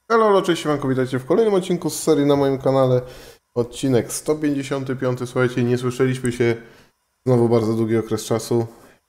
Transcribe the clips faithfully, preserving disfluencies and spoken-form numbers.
Halo, cześć, siemanko, witajcie w kolejnym odcinku z serii na moim kanale. Odcinek sto pięćdziesiąty piąty. Słuchajcie, nie słyszeliśmy się znowu bardzo długi okres czasu.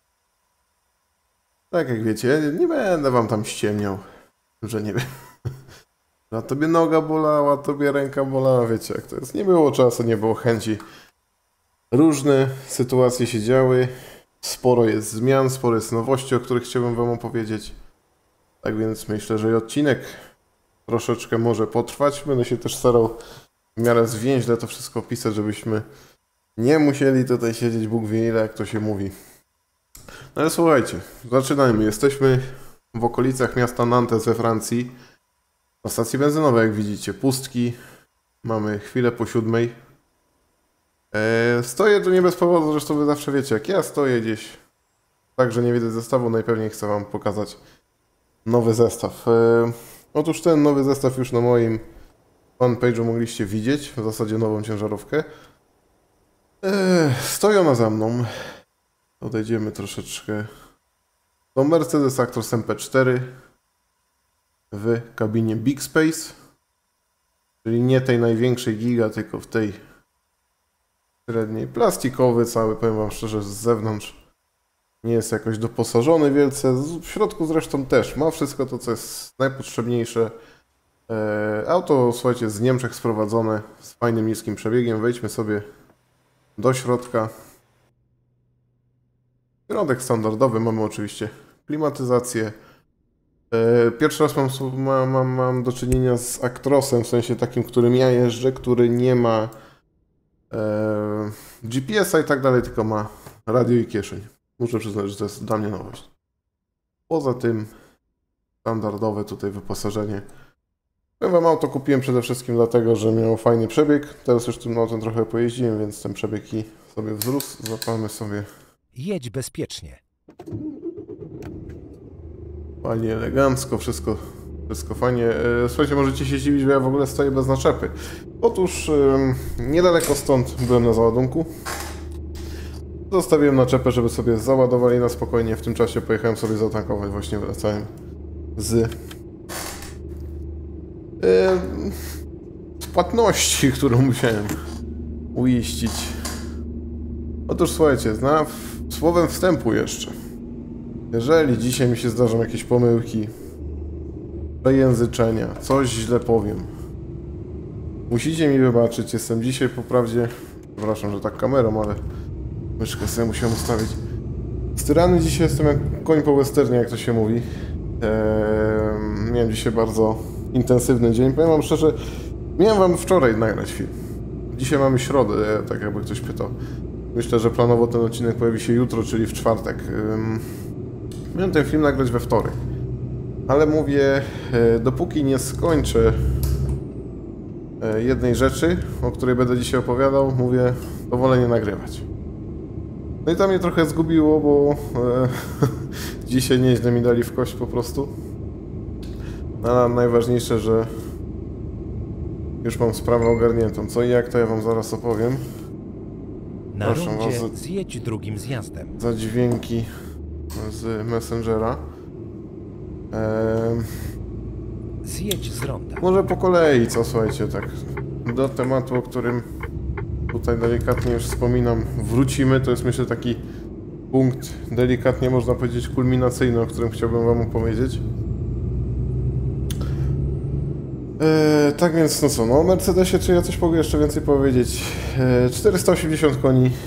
Tak jak wiecie, nie będę wam tam ściemniał, że nie wiem. A tobie noga bolała, tobie ręka bolała, wiecie jak to jest. Nie było czasu, nie było chęci. Różne sytuacje się działy. Sporo jest zmian, sporo jest nowości, o których chciałbym wam opowiedzieć. Tak więc myślę, że i odcinek troszeczkę może potrwać. Będę się też starał w miarę zwięźle to wszystko opisać, żebyśmy nie musieli tutaj siedzieć Bóg wie ile, jak to się mówi. No ale słuchajcie, zaczynajmy. Jesteśmy w okolicach miasta Nantes we Francji. Na stacji benzynowej, jak widzicie, pustki. Mamy chwilę po siódmej. Eee, stoję tu nie bez powodu, zresztą wy zawsze wiecie, jak ja stoję gdzieś, tak, że nie widzę zestawu, najpewniej chcę wam pokazać nowy zestaw. Eee, otóż ten nowy zestaw już na moim fanpage'u mogliście widzieć, w zasadzie nową ciężarówkę. Eee, stoją ona za mną. Odejdziemy troszeczkę. To Mercedes Actros M P cztery w kabinie Big Space, czyli nie tej największej giga, tylko w tej średniej. Plastikowy cały, powiem wam szczerze, z zewnątrz nie jest jakoś doposażony wielce, w środku zresztą też ma wszystko to, co jest najpotrzebniejsze. E, auto, słuchajcie, z Niemczech sprowadzone, z fajnym, niskim przebiegiem. Wejdźmy sobie do środka. Środek standardowy, mamy oczywiście klimatyzację. E, pierwszy raz mam, mam, mam, mam do czynienia z Actrosem, w sensie takim, którym ja jeżdżę, który nie ma e, G P S a i tak dalej, tylko ma radio i kieszeń. Muszę przyznać, że to jest dla mnie nowość. Poza tym standardowe tutaj wyposażenie. Ja wam auto kupiłem przede wszystkim dlatego, że miało fajny przebieg. Teraz już tym autem trochę pojeździłem, więc ten przebieg i sobie wzrósł. Zapalmy sobie. Jedź bezpiecznie. Fajnie, elegancko, wszystko, wszystko fajnie. Słuchajcie, możecie się zdziwić, że ja w ogóle stoję bez naczepy. Otóż niedaleko stąd byłem na załadunku. Zostawiłem naczepę, żeby sobie załadowali na spokojnie. W tym czasie pojechałem sobie zatankować. Właśnie wracałem z, yy, z płatności, którą musiałem uiścić. Otóż słuchajcie, zna, słowem wstępu jeszcze. Jeżeli dzisiaj mi się zdarzą jakieś pomyłki, przejęzyczenia, coś źle powiem, musicie mi wybaczyć. Jestem dzisiaj po prawdzie, przepraszam, że tak kamerą, ale myszkę sobie musiałem ustawić. Styrany dzisiaj jestem jak koń po westernie, jak to się mówi. Eee, miałem dzisiaj bardzo intensywny dzień. Powiem wam szczerze, miałem wam wczoraj nagrać film. Dzisiaj mamy środę, tak jakby ktoś pytał. Myślę, że planowo ten odcinek pojawi się jutro, czyli w czwartek. Eee, miałem ten film nagrać we wtorek. Ale mówię, e, dopóki nie skończę e, jednej rzeczy, o której będę dzisiaj opowiadał, mówię, to wolę nie nagrywać. No i to mnie trochę zgubiło, bo e, dzisiaj nieźle mi dali w kość po prostu. A najważniejsze, że już mam sprawę ogarniętą. Co i jak, to ja wam zaraz opowiem. Na Proszę rondzie was zjedź drugim zjazdem. za dźwięki z Messengera. E, Zjedź z ronda. może po kolei, co słuchajcie, tak do tematu, o którym tutaj delikatnie już wspominam, wrócimy. To jest, myślę, taki punkt delikatnie, można powiedzieć, kulminacyjny, o którym chciałbym wam opowiedzieć. Eee, tak więc, no co, no o Mercedesie, czy ja coś mogę jeszcze więcej powiedzieć? Eee, czterysta osiemdziesiąt koni. Eee,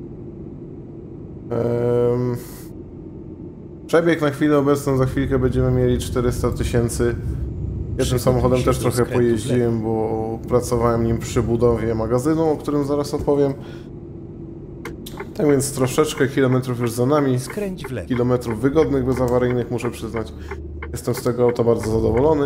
przebieg na chwilę obecną, za chwilkę będziemy mieli czterysta tysięcy. Ja tym samochodem też trochę pojeździłem, bo pracowałem nim przy budowie magazynu, o którym zaraz opowiem. Tak więc troszeczkę kilometrów już za nami. Skręć w lewo. Kilometrów wygodnych, bezawaryjnych, muszę przyznać. Jestem z tego auta bardzo zadowolony.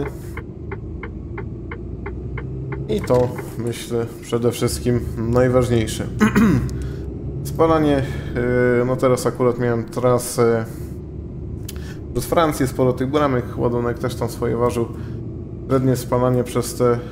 I to, myślę, przede wszystkim najważniejsze. Spalanie, no teraz akurat miałem trasę przez Francję, sporo tych bramek, ładunek też tam swoje ważył. Średnie spalanie przez te e,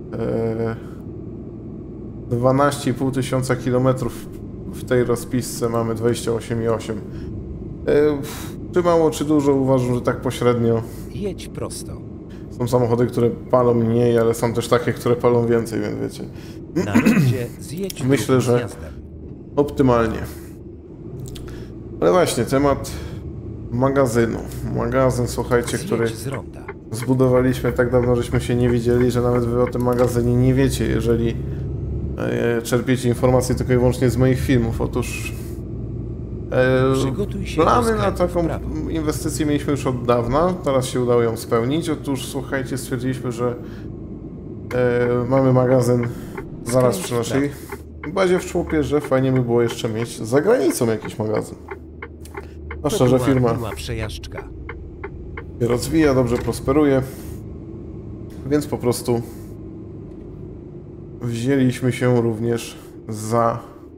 dwanaście i pół tysiąca kilometrów w tej rozpisce mamy dwadzieścia osiem i osiem. E, czy mało, czy dużo? Uważam, że tak pośrednio. Jedź prosto. Są samochody, które palą mniej, ale są też takie, które palą więcej, więc wiecie. Na rondzie zjedź Myślę, drugim że zjazdem. optymalnie. Ale właśnie, temat magazynu. Magazyn, słuchajcie, który Zjedź z ronda. zbudowaliśmy tak dawno, żeśmy się nie widzieli, że nawet wy o tym magazynie nie wiecie, jeżeli e, czerpiecie informacje tylko i wyłącznie z moich filmów. Otóż e, Przygotuj się do plany na skrętu w taką prawo. inwestycję mieliśmy już od dawna, teraz się udało ją spełnić. Otóż słuchajcie, stwierdziliśmy, że e, mamy magazyn zaraz Skręć przy w naszej bazie w Człopie, że fajnie by było jeszcze mieć za granicą jakiś magazyn. A To szczerze, była firma miła przejażdżka. się rozwija, dobrze prosperuje, więc po prostu wzięliśmy się również za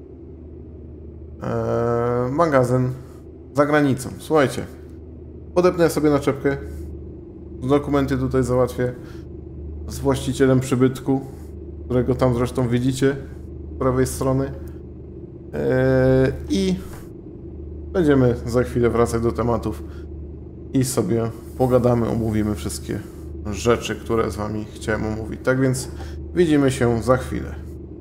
e, magazyn za granicą. Słuchajcie, podepnę sobie naczepkę, dokumenty tutaj załatwię z właścicielem przybytku, którego tam zresztą widzicie z prawej strony e, i będziemy za chwilę wracać do tematów i sobie pogadamy, omówimy wszystkie rzeczy, które z wami chciałem omówić. Tak więc widzimy się za chwilę.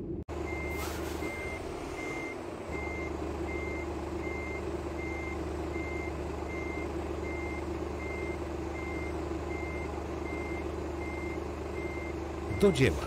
Do dzieła.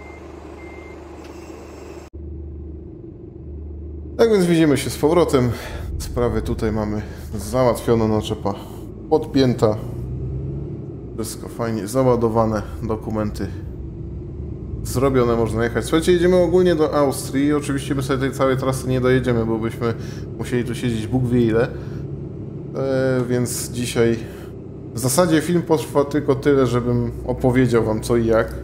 Tak więc widzimy się z powrotem. Sprawy tutaj mamy załatwione, naczepa podpięta. Wszystko fajnie załadowane, dokumenty zrobione, można jechać. Słuchajcie, jedziemy ogólnie do Austrii. Oczywiście my sobie tej całej trasy nie dojedziemy, bo byśmy musieli tu siedzieć Bóg wie ile. E, więc dzisiaj w zasadzie film potrwa tylko tyle, żebym opowiedział wam co i jak.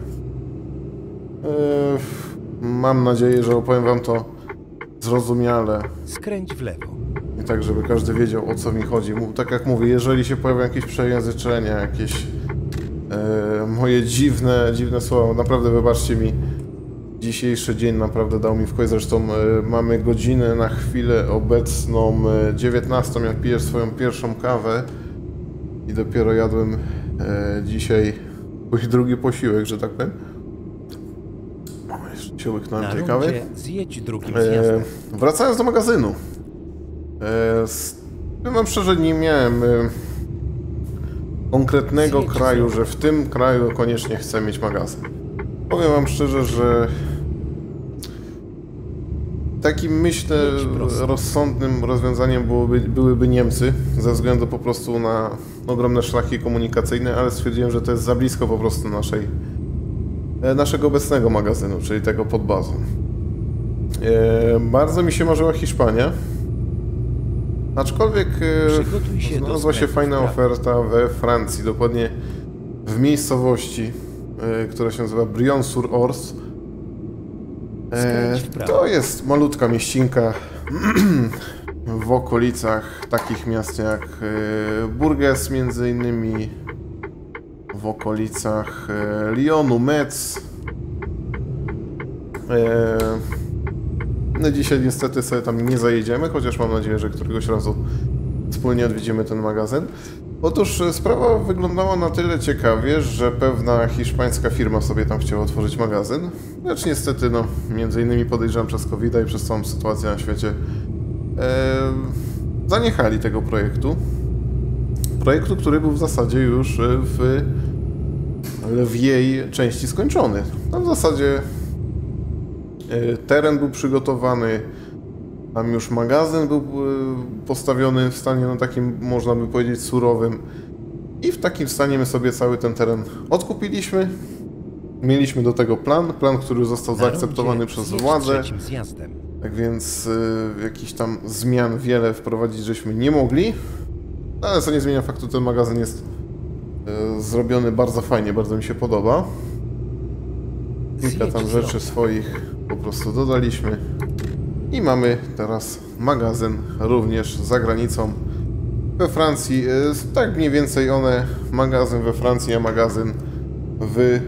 E, mam nadzieję, że opowiem wam to zrozumiale Skręć w lewo. i tak, żeby każdy wiedział, o co mi chodzi. Mów- Tak jak mówię, jeżeli się pojawią jakieś przejęzyczenia, jakieś e, moje dziwne, dziwne słowa, naprawdę wybaczcie mi. Dzisiejszy dzień naprawdę dał mi w kość. Zresztą e, mamy godzinę na chwilę obecną e, dziewiętnastą, jak piję swoją pierwszą kawę i dopiero jadłem e, dzisiaj mój drugi posiłek, że tak powiem. Mamy jeszcze się łyknąłem Na tej kawy. rondzie zjedź drugim E, zjazdem. wracając do magazynu. E, z, powiem szczerze, nie miałem e, konkretnego Zjedź kraju, z- że w tym kraju koniecznie chcę mieć magazyn. Powiem wam szczerze, że takim, myślę, Jedź prosto. rozsądnym rozwiązaniem byłoby, byłyby Niemcy, ze względu po prostu na ogromne szlaki komunikacyjne, ale stwierdziłem, że to jest za blisko po prostu naszej, e, naszego obecnego magazynu, czyli tego pod bazą. E, bardzo mi się marzyła Hiszpania, aczkolwiek e, Przygotuj się do znalazła się skrętu w fajna prawo. oferta we Francji, dokładnie w miejscowości, e, która się nazywa Brion-sur-Orse. E, Skręć w prawo. to jest malutka mieścinka w okolicach takich miast jak e, Bourges, między innymi w okolicach e, Lyonu, Metz. E, no dzisiaj niestety sobie tam nie zajedziemy, chociaż mam nadzieję, że któregoś razu wspólnie odwiedzimy ten magazyn. Otóż e, sprawa wyglądała na tyle ciekawie, że pewna hiszpańska firma sobie tam chciała otworzyć magazyn. Lecz niestety, no, między innymi podejrzewam przez kowida i przez całą sytuację na świecie, e, zaniechali tego projektu. Projektu, który był w zasadzie już e, w lwiej części skończony. Tam w zasadzie e, teren był przygotowany, tam już magazyn był e, postawiony w stanie, no takim, można by powiedzieć, surowym. I w takim stanie my sobie cały ten teren odkupiliśmy. Mieliśmy do tego plan, plan, który został Na zaakceptowany rondzie przez zjedź władze. trzecim zjazdem. Tak więc y, jakichś tam zmian wiele wprowadzić żeśmy nie mogli. Ale co nie zmienia faktu, ten magazyn jest y, zrobiony bardzo fajnie, bardzo mi się podoba. Kilka Zjedź tam z rzeczy ronda. swoich po prostu dodaliśmy. I mamy teraz magazyn również za granicą we Francji. Y, tak mniej więcej one, magazyn we Francji, a magazyn w...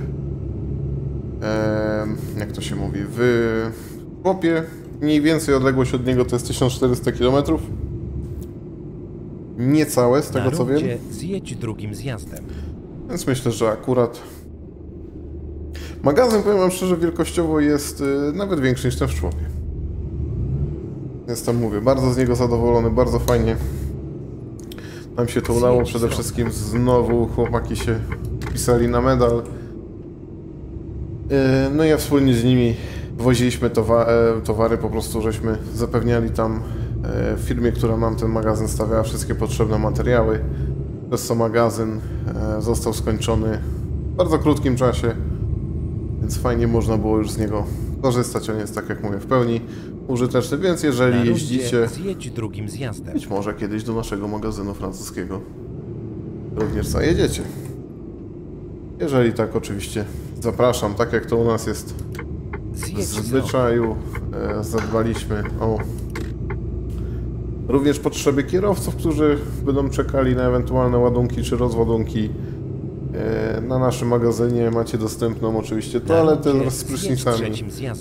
E, jak to się mówi? W Człopie. Mniej więcej odległość od niego to jest tysiąc czterysta kilometrów. Niecałe, z tego Na co wiem. rondzie zjedź drugim zjazdem. Więc myślę, że akurat magazyn, powiem wam szczerze, wielkościowo jest y, nawet większy niż ten w Człopie. Więc tam mówię, bardzo z niego zadowolony, bardzo fajnie nam się to udało. Przede wszystkim znowu chłopaki się pisali na medal. Y, no i ja wspólnie z nimi woziliśmy towa towary, po prostu żeśmy zapewniali tam y, firmie, która nam ten magazyn stawiała, wszystkie potrzebne materiały. Przez co magazyn y, został skończony w bardzo krótkim czasie. Więc fajnie można było już z niego korzystać. On jest, tak jak mówię, w pełni użyteczny, więc jeżeli jeździcie, zjedź drugim zjazdem. być może kiedyś do naszego magazynu francuskiego również zajedziecie. Jeżeli tak, oczywiście zapraszam, tak jak to u nas jest w zwyczaju. E, zadbaliśmy o również potrzeby kierowców, którzy będą czekali na ewentualne ładunki czy rozładunki. Na naszym magazynie macie dostępną oczywiście toaletę wraz z prysznicami.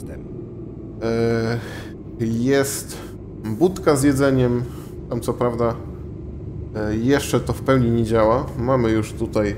Jest budka z jedzeniem. Tam co prawda jeszcze to w pełni nie działa. Mamy już tutaj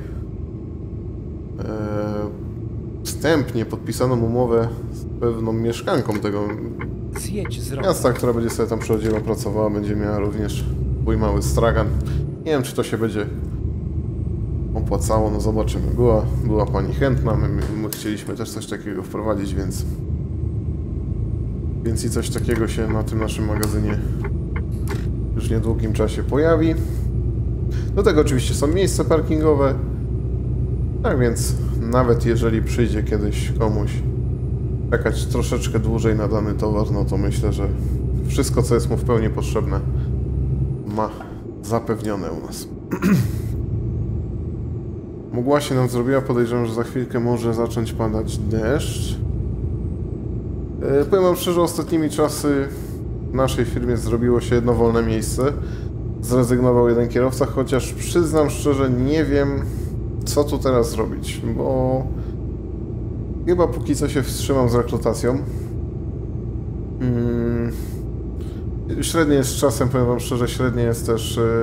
wstępnie podpisaną umowę z pewną mieszkanką tego miasta, która będzie sobie tam przychodziła, pracowała, będzie miała również swój mały stragan. Nie wiem, czy to się będzie opłacało, no zobaczymy. Była, była pani chętna, my, my chcieliśmy też coś takiego wprowadzić, więc więc i coś takiego się na tym naszym magazynie już w niedługim czasie pojawi. Do tego oczywiście są miejsca parkingowe, tak więc nawet jeżeli przyjdzie kiedyś komuś czekać troszeczkę dłużej na dany towar, no to myślę, że wszystko, co jest mu w pełni potrzebne, ma zapewnione u nas. Mgła się nam zrobiła, podejrzewam, że za chwilkę może zacząć padać deszcz. Yy, powiem wam szczerze, ostatnimi czasy w naszej firmie zrobiło się jedno wolne miejsce. Zrezygnował jeden kierowca, chociaż przyznam szczerze, nie wiem, co tu teraz zrobić, bo chyba póki co się wstrzymam z rekrutacją. Yy, średnie jest z czasem, powiem wam szczerze, średnie jest też yy,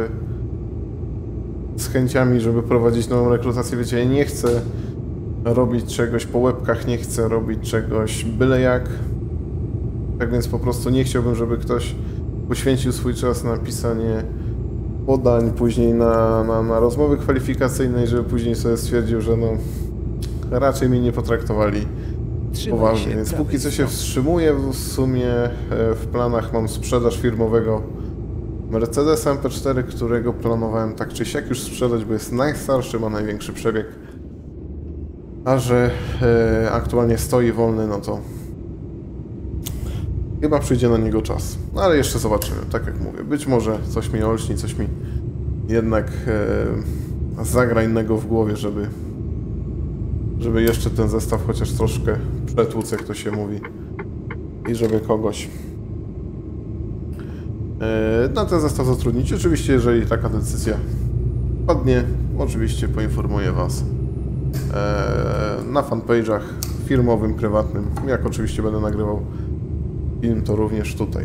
z chęciami, żeby prowadzić nową rekrutację. Wiecie, ja nie chcę robić czegoś po łebkach, nie chcę robić czegoś byle jak. Tak więc po prostu nie chciałbym, żeby ktoś poświęcił swój czas na pisanie podań, później na, na, na rozmowy kwalifikacyjne i żeby później sobie stwierdził, że no raczej mnie nie potraktowali poważnie. Więc póki co się wstrzymuję. W sumie w planach mam sprzedaż firmowego Mercedesa M P cztery, którego planowałem tak czy siak już sprzedać, bo jest najstarszy, ma największy przebieg. A że e, aktualnie stoi wolny, no to chyba przyjdzie na niego czas. No, ale jeszcze zobaczymy, tak jak mówię. Być może coś mi olśni, coś mi jednak e, zagra innego w głowie, żeby, żeby jeszcze ten zestaw chociaż troszkę przetłuc, jak to się mówi. I żeby kogoś na ten zestaw zatrudnić. Oczywiście, jeżeli taka decyzja padnie, oczywiście poinformuję Was na fanpage'ach firmowym, prywatnym. Jak oczywiście będę nagrywał film, to również tutaj.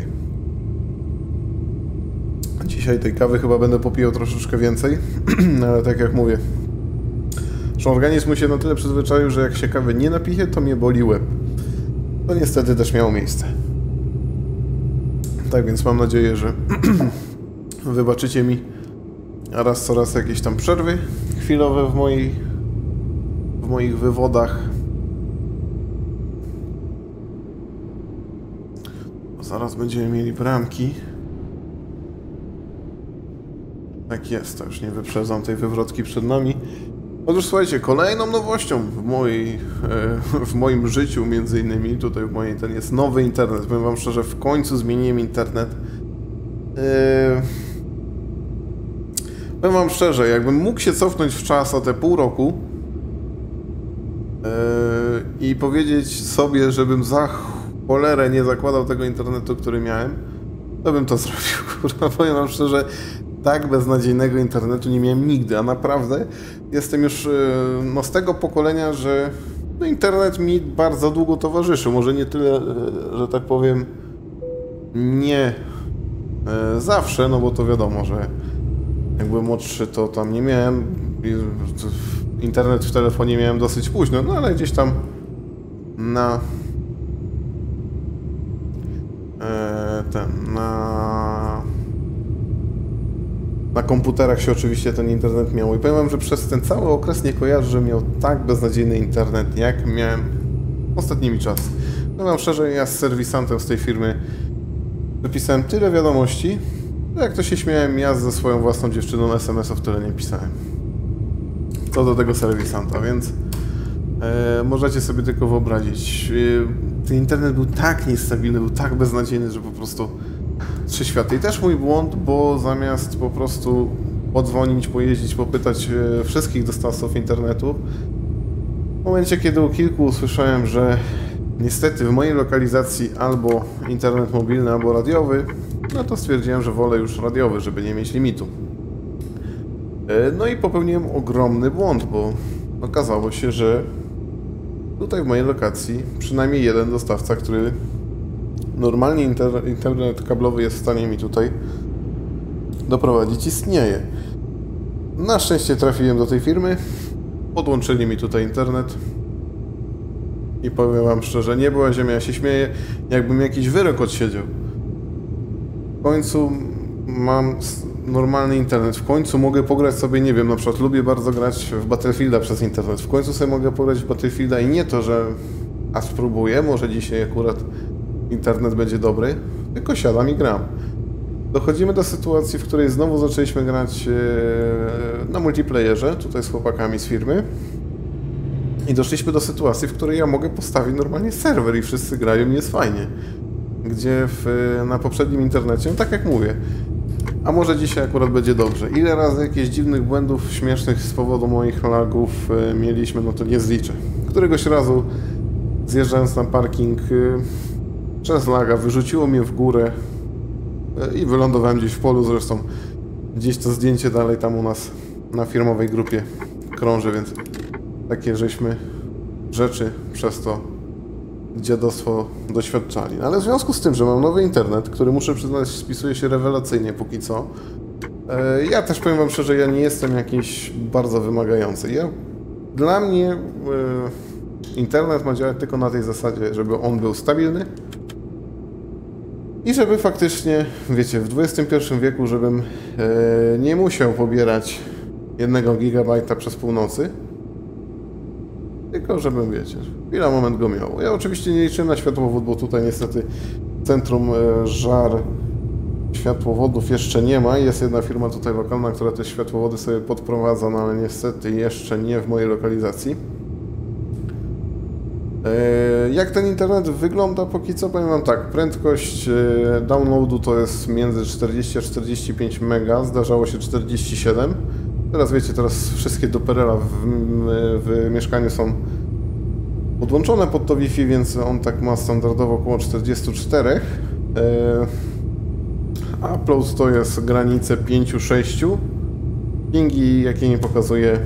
Dzisiaj tej kawy chyba będę popijał troszeczkę więcej, ale tak jak mówię, że organizm mu się na tyle przyzwyczaił, że jak się kawy nie napije, to mnie boli łeb. To niestety też miało miejsce. Tak więc mam nadzieję, że wybaczycie mi raz co raz jakieś tam przerwy chwilowe w moich, w moich wywodach. Zaraz będziemy mieli bramki. Tak jest, to już nie wyprzedzam tej wywrotki przed nami. Otóż słuchajcie, kolejną nowością w, mojej, w moim życiu, między innymi, tutaj w mojej, ten jest nowy internet. Powiem wam szczerze, w końcu zmieniłem internet. Yy... Powiem wam szczerze, jakbym mógł się cofnąć w czas o te pół roku yy... i powiedzieć sobie, żebym za cholerę nie zakładał tego internetu, który miałem, to bym to zrobił. Kurwa, powiem wam szczerze, tak beznadziejnego internetu nie miałem nigdy, a naprawdę jestem już no, z tego pokolenia, że no, internet mi bardzo długo towarzyszył. Może nie tyle, że tak powiem, nie e, zawsze, no bo to wiadomo, że jak byłem młodszy, to tam nie miałem internet w telefonie miałem dosyć późno, no ale gdzieś tam na e, ten, na na komputerach się oczywiście ten internet miał i powiem wam, że przez ten cały okres nie kojarzę, że miał tak beznadziejny internet, jak miałem ostatnimi czasy. Powiem wam szczerze, ja z serwisantem z tej firmy wypisałem tyle wiadomości, że jak to się śmiałem, ja ze swoją własną dziewczyną es em esów tyle nie pisałem. Co do tego serwisanta, więc e, możecie sobie tylko wyobrazić. E, ten internet był tak niestabilny, był tak beznadziejny, że po prostu trzy światy. I też mój błąd, bo zamiast po prostu podzwonić, pojeździć, popytać e, wszystkich dostawców internetu, w momencie, kiedy u kilku usłyszałem, że niestety w mojej lokalizacji albo internet mobilny, albo radiowy, no to stwierdziłem, że wolę już radiowy, żeby nie mieć limitu. No i popełniłem ogromny błąd, bo okazało się, że tutaj w mojej lokacji przynajmniej jeden dostawca, który normalnie inter internet kablowy jest w stanie mi tutaj doprowadzić, istnieje. Na szczęście trafiłem do tej firmy, podłączyli mi tutaj internet i powiem wam szczerze, nie była ziemia, ja się śmieję, jakbym jakiś wyrok odsiedział. W końcu mam normalny internet, w końcu mogę pograć sobie, nie wiem, na przykład lubię bardzo grać w Battlefielda przez internet, w końcu sobie mogę pograć w Battlefielda i nie to, że a spróbuję, może dzisiaj akurat internet będzie dobry, tylko siadam i gram. Dochodzimy do sytuacji, w której znowu zaczęliśmy grać na multiplayerze, tutaj z chłopakami z firmy i doszliśmy do sytuacji, w której ja mogę postawić normalnie serwer i wszyscy grają i jest fajnie. Gdzie w, na poprzednim internecie, no tak jak mówię, a może dzisiaj akurat będzie dobrze. Ile razy jakichś dziwnych błędów śmiesznych z powodu moich lagów y, mieliśmy, no to nie zliczę. Któregoś razu zjeżdżając na parking y, przez laga wyrzuciło mnie w górę y, i wylądowałem gdzieś w polu, zresztą gdzieś to zdjęcie dalej tam u nas na firmowej grupie krąży, więc takie żeśmy rzeczy przez to dziadostwo doświadczali. Ale w związku z tym, że mam nowy internet, który muszę przyznać spisuje się rewelacyjnie póki co, e, ja też powiem wam szczerze, ja nie jestem jakiś bardzo wymagający. Ja, dla mnie e, internet ma działać tylko na tej zasadzie, żeby on był stabilny i żeby faktycznie, wiecie, w dwudziestym pierwszym wieku, żebym e, nie musiał pobierać jednego gigabajta przez północy, tylko żebym, wiecie, chwila moment go miał. Ja oczywiście nie liczyłem na światłowód, bo tutaj niestety centrum e, żar światłowodów jeszcze nie ma. Jest jedna firma tutaj lokalna, która te światłowody sobie podprowadza, no ale niestety jeszcze nie w mojej lokalizacji. E, jak ten internet wygląda póki co? Powiem wam tak, prędkość e, downloadu to jest między czterdzieści a czterdzieści pięć mega, zdarzało się czterdzieści siedem. Teraz wiecie, teraz wszystkie duperela w, w, w mieszkaniu są podłączone pod to Wi-Fi, więc on tak ma standardowo około czterdzieści cztery. E, upload to jest granice pięć sześć. Pingi, jakie mi pokazuje,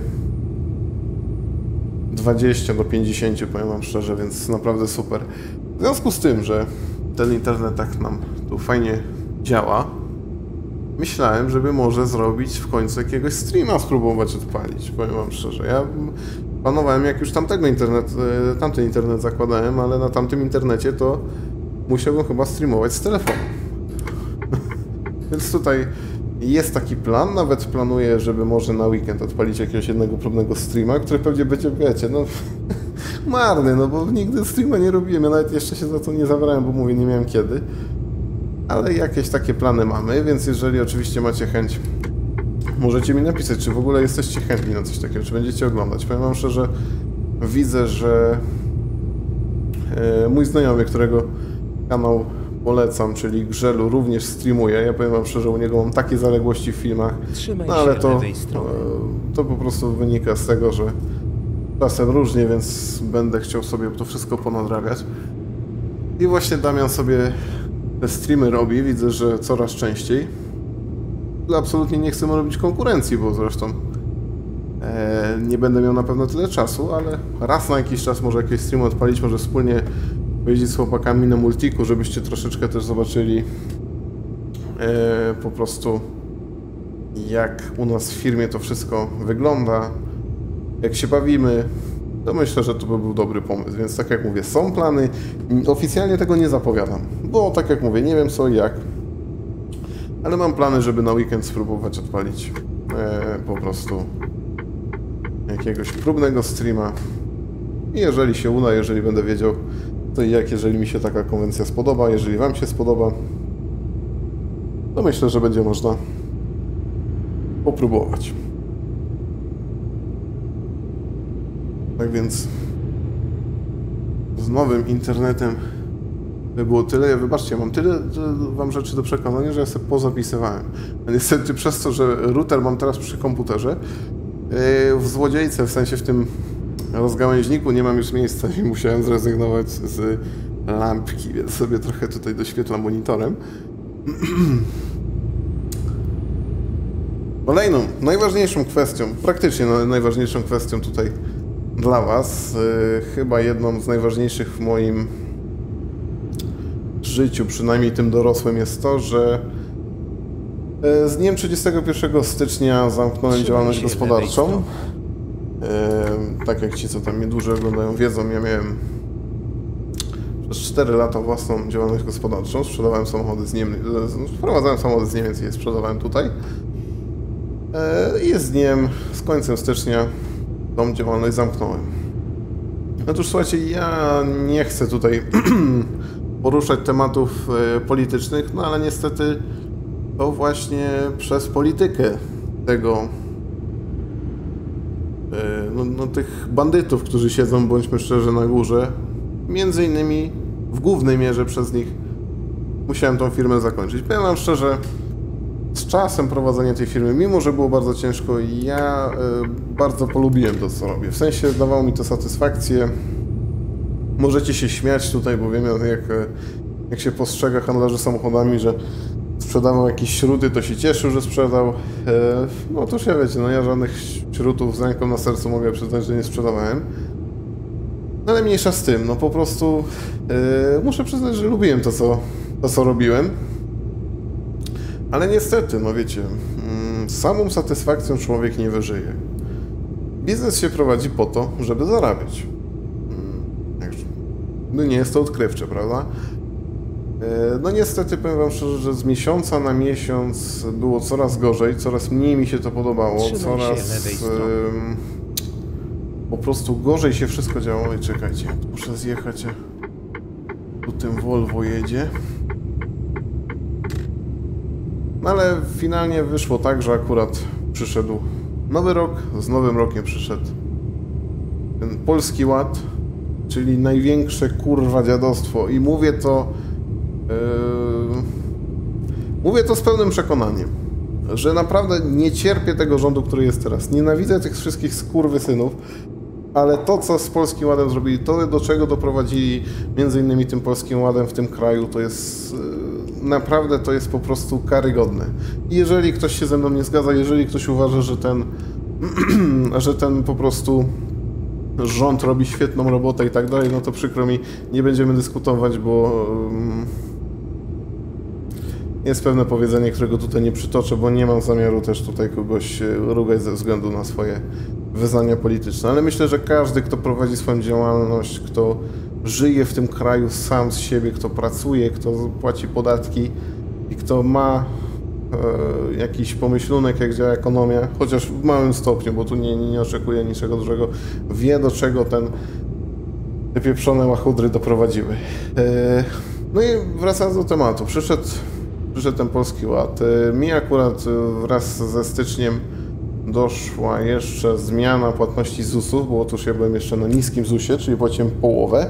dwadzieścia do pięćdziesięciu, powiem wam szczerze, więc naprawdę super. W związku z tym, że ten internet tak nam tu fajnie działa, myślałem, żeby może zrobić w końcu jakiegoś streama, spróbować odpalić, powiem wam szczerze. Ja planowałem, jak już tamtego internet, tamten internet zakładałem, ale na tamtym internecie to musiałbym chyba streamować z telefonu. Więc tutaj jest taki plan, nawet planuję, żeby może na weekend odpalić jakiegoś jednego próbnego streama, który pewnie będzie, wiecie, no marny, no bo nigdy streama nie robiłem, ja nawet jeszcze się za to nie zabrałem, bo mówię, nie miałem kiedy. Ale jakieś takie plany mamy, więc jeżeli oczywiście macie chęć, możecie mi napisać, czy w ogóle jesteście chętni na coś takiego, czy będziecie oglądać. Powiem wam szczerze, widzę, że e, mój znajomy, którego kanał polecam, czyli Grzelu, również streamuje. Ja powiem wam szczerze, u niego mam takie zaległości w filmach, no ale to, e, to po prostu wynika z tego, że czasem różnie, więc będę chciał sobie to wszystko ponadrabiać. I właśnie Damian sobie te streamy robi, widzę, że coraz częściej. Absolutnie nie chcę mu robić konkurencji, bo zresztą e, nie będę miał na pewno tyle czasu, ale raz na jakiś czas może jakieś streamy odpalić, może wspólnie pojeździć z chłopakami na multiku, żebyście troszeczkę też zobaczyli e, po prostu jak u nas w firmie to wszystko wygląda. jak się bawimy, to myślę, że to by był dobry pomysł. Więc tak jak mówię, są plany. Oficjalnie tego nie zapowiadam, bo tak jak mówię, nie wiem co i jak. Ale mam plany, żeby na weekend spróbować odpalić e, po prostu jakiegoś próbnego streama. I jeżeli się uda, jeżeli będę wiedział, to i jak, jeżeli mi się taka konwencja spodoba, jeżeli wam się spodoba, to myślę, że będzie można popróbować. Tak więc z nowym internetem by było tyle. Wybaczcie, mam tyle wam rzeczy do przekazania, że ja sobie pozapisywałem. A niestety przez to, że router mam teraz przy komputerze, w złodziejce, w sensie w tym rozgałęźniku nie mam już miejsca i musiałem zrezygnować z lampki, więc sobie trochę tutaj doświetlam monitorem. Kolejną, najważniejszą kwestią, praktycznie najważniejszą kwestią tutaj dla was, chyba jedną z najważniejszych w moim życiu, przynajmniej tym dorosłym, jest to, że z dniem trzydziestego pierwszego stycznia zamknąłem działalność gospodarczą. Tak jak ci, co tam mnie dłużej oglądają, wiedzą, ja miałem przez cztery lata własną działalność gospodarczą. Sprzedawałem samochody z Niemiec, wprowadzałem samochody z Niemiec i je sprzedawałem tutaj. I z dniem, z końcem stycznia tą działalność zamknąłem. Otóż słuchajcie, ja nie chcę tutaj poruszać tematów politycznych, no ale niestety to właśnie przez politykę tego, no, no tych bandytów, którzy siedzą, bądźmy szczerzy, na górze, między innymi w głównej mierze przez nich musiałem tą firmę zakończyć. Powiem wam szczerze, z czasem prowadzenia tej firmy, mimo że było bardzo ciężko, ja y, bardzo polubiłem to, co robię. W sensie dawało mi to satysfakcję. Możecie się śmiać tutaj, bo wiem, jak, jak się postrzega handlarzy samochodami, że sprzedawał jakieś śruty, to się cieszył, że sprzedał. Y, no otóż ja wiecie, no ja żadnych śrutów z ręką na sercu mogę przyznać, że nie sprzedawałem. No ale mniejsza z tym, no po prostu y, muszę przyznać, że lubiłem to, co, to, co robiłem. Ale niestety, no wiecie, samą satysfakcją człowiek nie wyżyje. Biznes się prowadzi po to, żeby zarabiać. No nie jest to odkrywcze, prawda? No niestety, powiem wam szczerze, że z miesiąca na miesiąc było coraz gorzej, coraz mniej mi się to podobało, Trzymaj coraz um, po prostu gorzej się wszystko działo. I czekajcie, muszę zjechać, tu tym Volvo jedzie. No ale finalnie wyszło tak, że akurat przyszedł nowy rok, z nowym rokiem przyszedł ten Polski Ład, czyli największe kurwa dziadostwo. I mówię to yy, mówię to z pełnym przekonaniem, że naprawdę nie cierpię tego rządu, który jest teraz. Nienawidzę tych wszystkich skurwysynów, ale to, co z Polskim Ładem zrobili, to, do czego doprowadzili między innymi tym Polskim Ładem w tym kraju, to jest... Yy, naprawdę to jest po prostu karygodne. I jeżeli ktoś się ze mną nie zgadza, jeżeli ktoś uważa, że ten, że ten po prostu rząd robi świetną robotę i tak dalej, no to przykro mi, nie będziemy dyskutować, bo um, jest pewne powiedzenie, którego tutaj nie przytoczę, bo nie mam zamiaru też tutaj kogoś rugać ze względu na swoje wyznania polityczne. Ale myślę, że każdy, kto prowadzi swoją działalność, kto żyje w tym kraju sam z siebie, kto pracuje, kto płaci podatki i kto ma e, jakiś pomyślunek, jak działa ekonomia, chociaż w małym stopniu, bo tu nie, nie oczekuję niczego dużego, wie, do czego ten, te pieprzone łachudry doprowadziły. E, no i wracając do tematu, przyszedł, przyszedł ten Polski Ład. E, mi akurat wraz ze styczniem doszła jeszcze zmiana płatności zusów, bo otóż ja byłem jeszcze na niskim zusie, czyli płaciłem połowę.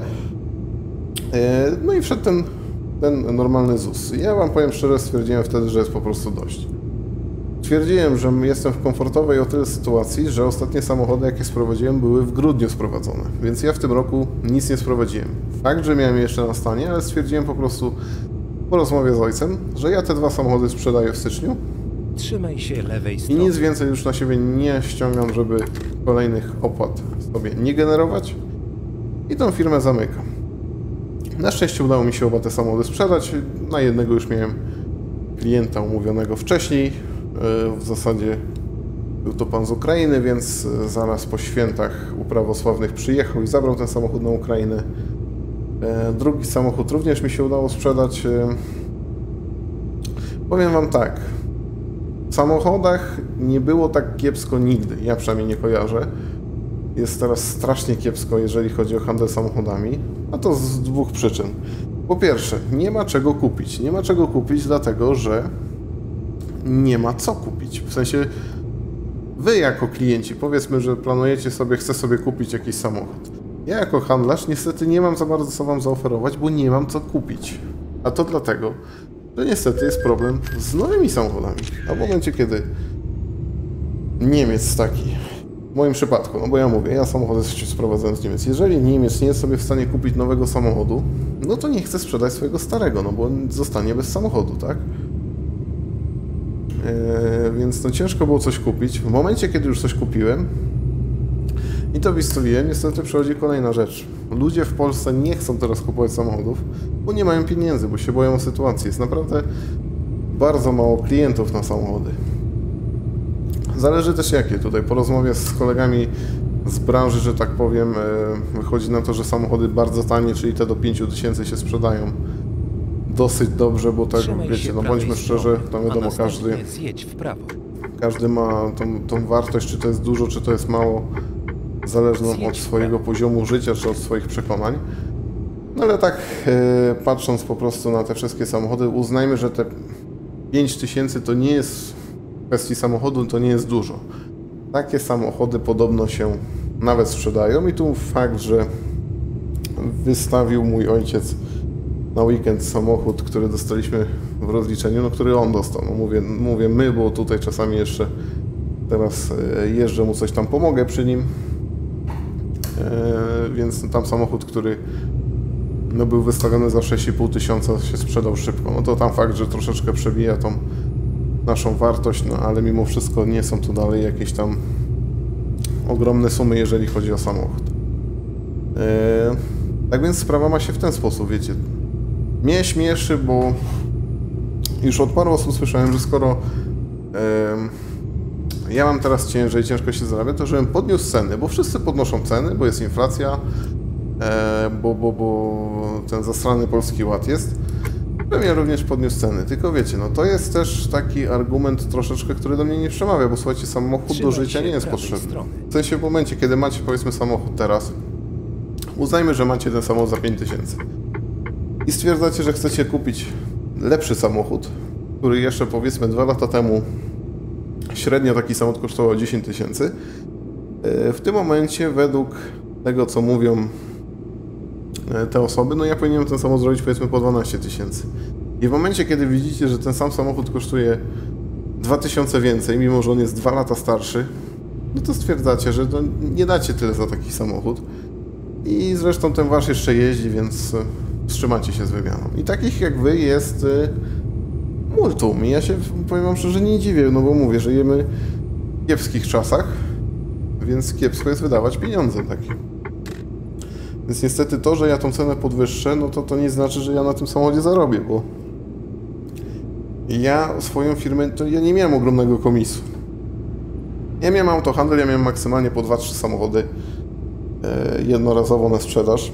No i wszedł ten, ten normalny zus. Ja wam powiem szczerze, stwierdziłem wtedy, że jest po prostu dość. Twierdziłem, że jestem w komfortowej o tyle sytuacji, że ostatnie samochody, jakie sprowadziłem, były w grudniu sprowadzone, więc ja w tym roku nic nie sprowadziłem. Fakt, że miałem je jeszcze na stanie, ale stwierdziłem po prostu po rozmowie z ojcem, że ja te dwa samochody sprzedaję w styczniu. Trzymaj się lewej I strony. nic więcej już na siebie nie ściągam, żeby kolejnych opłat sobie nie generować. I tą firmę zamykam. Na szczęście udało mi się oba te samochody sprzedać. Na jednego już miałem klienta umówionego wcześniej. W zasadzie Był to pan z Ukrainy, więc zaraz po świętach u prawosławnych przyjechał i zabrał ten samochód na Ukrainę. Drugi samochód również mi się udało sprzedać. Powiem wam tak, w samochodach nie było tak kiepsko nigdy, ja przynajmniej nie kojarzę. Jest teraz strasznie kiepsko, jeżeli chodzi o handel samochodami, a to z dwóch przyczyn. Po pierwsze, nie ma czego kupić. Nie ma czego kupić, dlatego że nie ma co kupić. W sensie, wy jako klienci, powiedzmy, że planujecie sobie, chcę sobie kupić jakiś samochód. Ja jako handlarz niestety nie mam za bardzo co wam zaoferować, bo nie mam co kupić. A to dlatego, że niestety jest problem z nowymi samochodami. A w momencie, kiedy Niemiec taki, w moim przypadku, no bo ja mówię, ja samochody sprowadzam z Niemiec. Jeżeli Niemiec nie jest sobie w stanie kupić nowego samochodu, no to nie chce sprzedać swojego starego, no bo zostanie bez samochodu, tak? Yy, więc no ciężko było coś kupić. W momencie, kiedy już coś kupiłem i to wystawiłem, niestety przychodzi kolejna rzecz. Ludzie w Polsce nie chcą teraz kupować samochodów, bo nie mają pieniędzy, bo się boją sytuacji. Jest naprawdę bardzo mało klientów na samochody. Zależy też jakie. Tutaj po rozmowie z kolegami z branży, że tak powiem, wychodzi na to, że samochody bardzo tanie, czyli te do pięciu tysięcy się sprzedają dosyć dobrze, bo tak, wiecie, no bądźmy szczerzy, to wiadomo, każdy, każdy ma tą, tą wartość, czy to jest dużo, czy to jest mało, zależną od swojego poziomu życia, czy od swoich przekonań. No ale tak, e, patrząc po prostu na te wszystkie samochody, uznajmy, że te pięć tysięcy to nie jest, w kwestii samochodu, to nie jest dużo. Takie samochody podobno się nawet sprzedają i tu fakt, że wystawił mój ojciec na weekend samochód, który dostaliśmy w rozliczeniu, no który on dostał. No mówię, mówię my, bo tutaj czasami jeszcze teraz jeżdżę mu, coś tam pomogę przy nim. Eee, więc tam samochód, który no, był wystawiony za sześć i pół tysiąca, się sprzedał szybko. No to tam fakt, że troszeczkę przebija tą naszą wartość, no ale mimo wszystko nie są to dalej jakieś tam ogromne sumy, jeżeli chodzi o samochód. Eee, tak więc sprawa ma się w ten sposób, wiecie. Mnie śmieszy, bo już od paru osób słyszałem, że skoro e, ja mam teraz ciężej, ciężko się zarabia, to żebym podniósł ceny, bo wszyscy podnoszą ceny, bo jest inflacja, e, bo, bo, bo ten zastrany Polski Ład jest, żebym ja również podniósł ceny. Tylko wiecie, no to jest też taki argument troszeczkę, który do mnie nie przemawia, bo słuchajcie, samochód do życia nie jest potrzebny. W sensie w momencie, kiedy macie, powiedzmy, samochód teraz, uznajmy, że macie ten samochód za pięć tysięcy. I stwierdzacie, że chcecie kupić lepszy samochód, który jeszcze powiedzmy dwa lata temu średnio taki samochód kosztował dziesięć tysięcy. W tym momencie według tego, co mówią te osoby, no ja powinienem ten samochód zrobić powiedzmy po dwanaście tysięcy. I w momencie, kiedy widzicie, że ten sam samochód kosztuje dwa tysiące więcej, mimo że on jest dwa lata starszy, no to stwierdzacie, że no nie dacie tyle za taki samochód. I zresztą ten wasz jeszcze jeździ, więc wstrzymacie się z wymianą. I takich jak wy jest y, multum. I ja się, powiem wam szczerze, nie dziwię, no bo mówię, że żyjemy w kiepskich czasach, więc kiepsko jest wydawać pieniądze takie. Więc niestety to, że ja tą cenę podwyższę, no to to nie znaczy, że ja na tym samochodzie zarobię, bo ja swoją firmę, to ja nie miałem ogromnego komisu. Ja miałem autohandel, ja miałem maksymalnie po dwa trzy samochody y, jednorazowo na sprzedaż.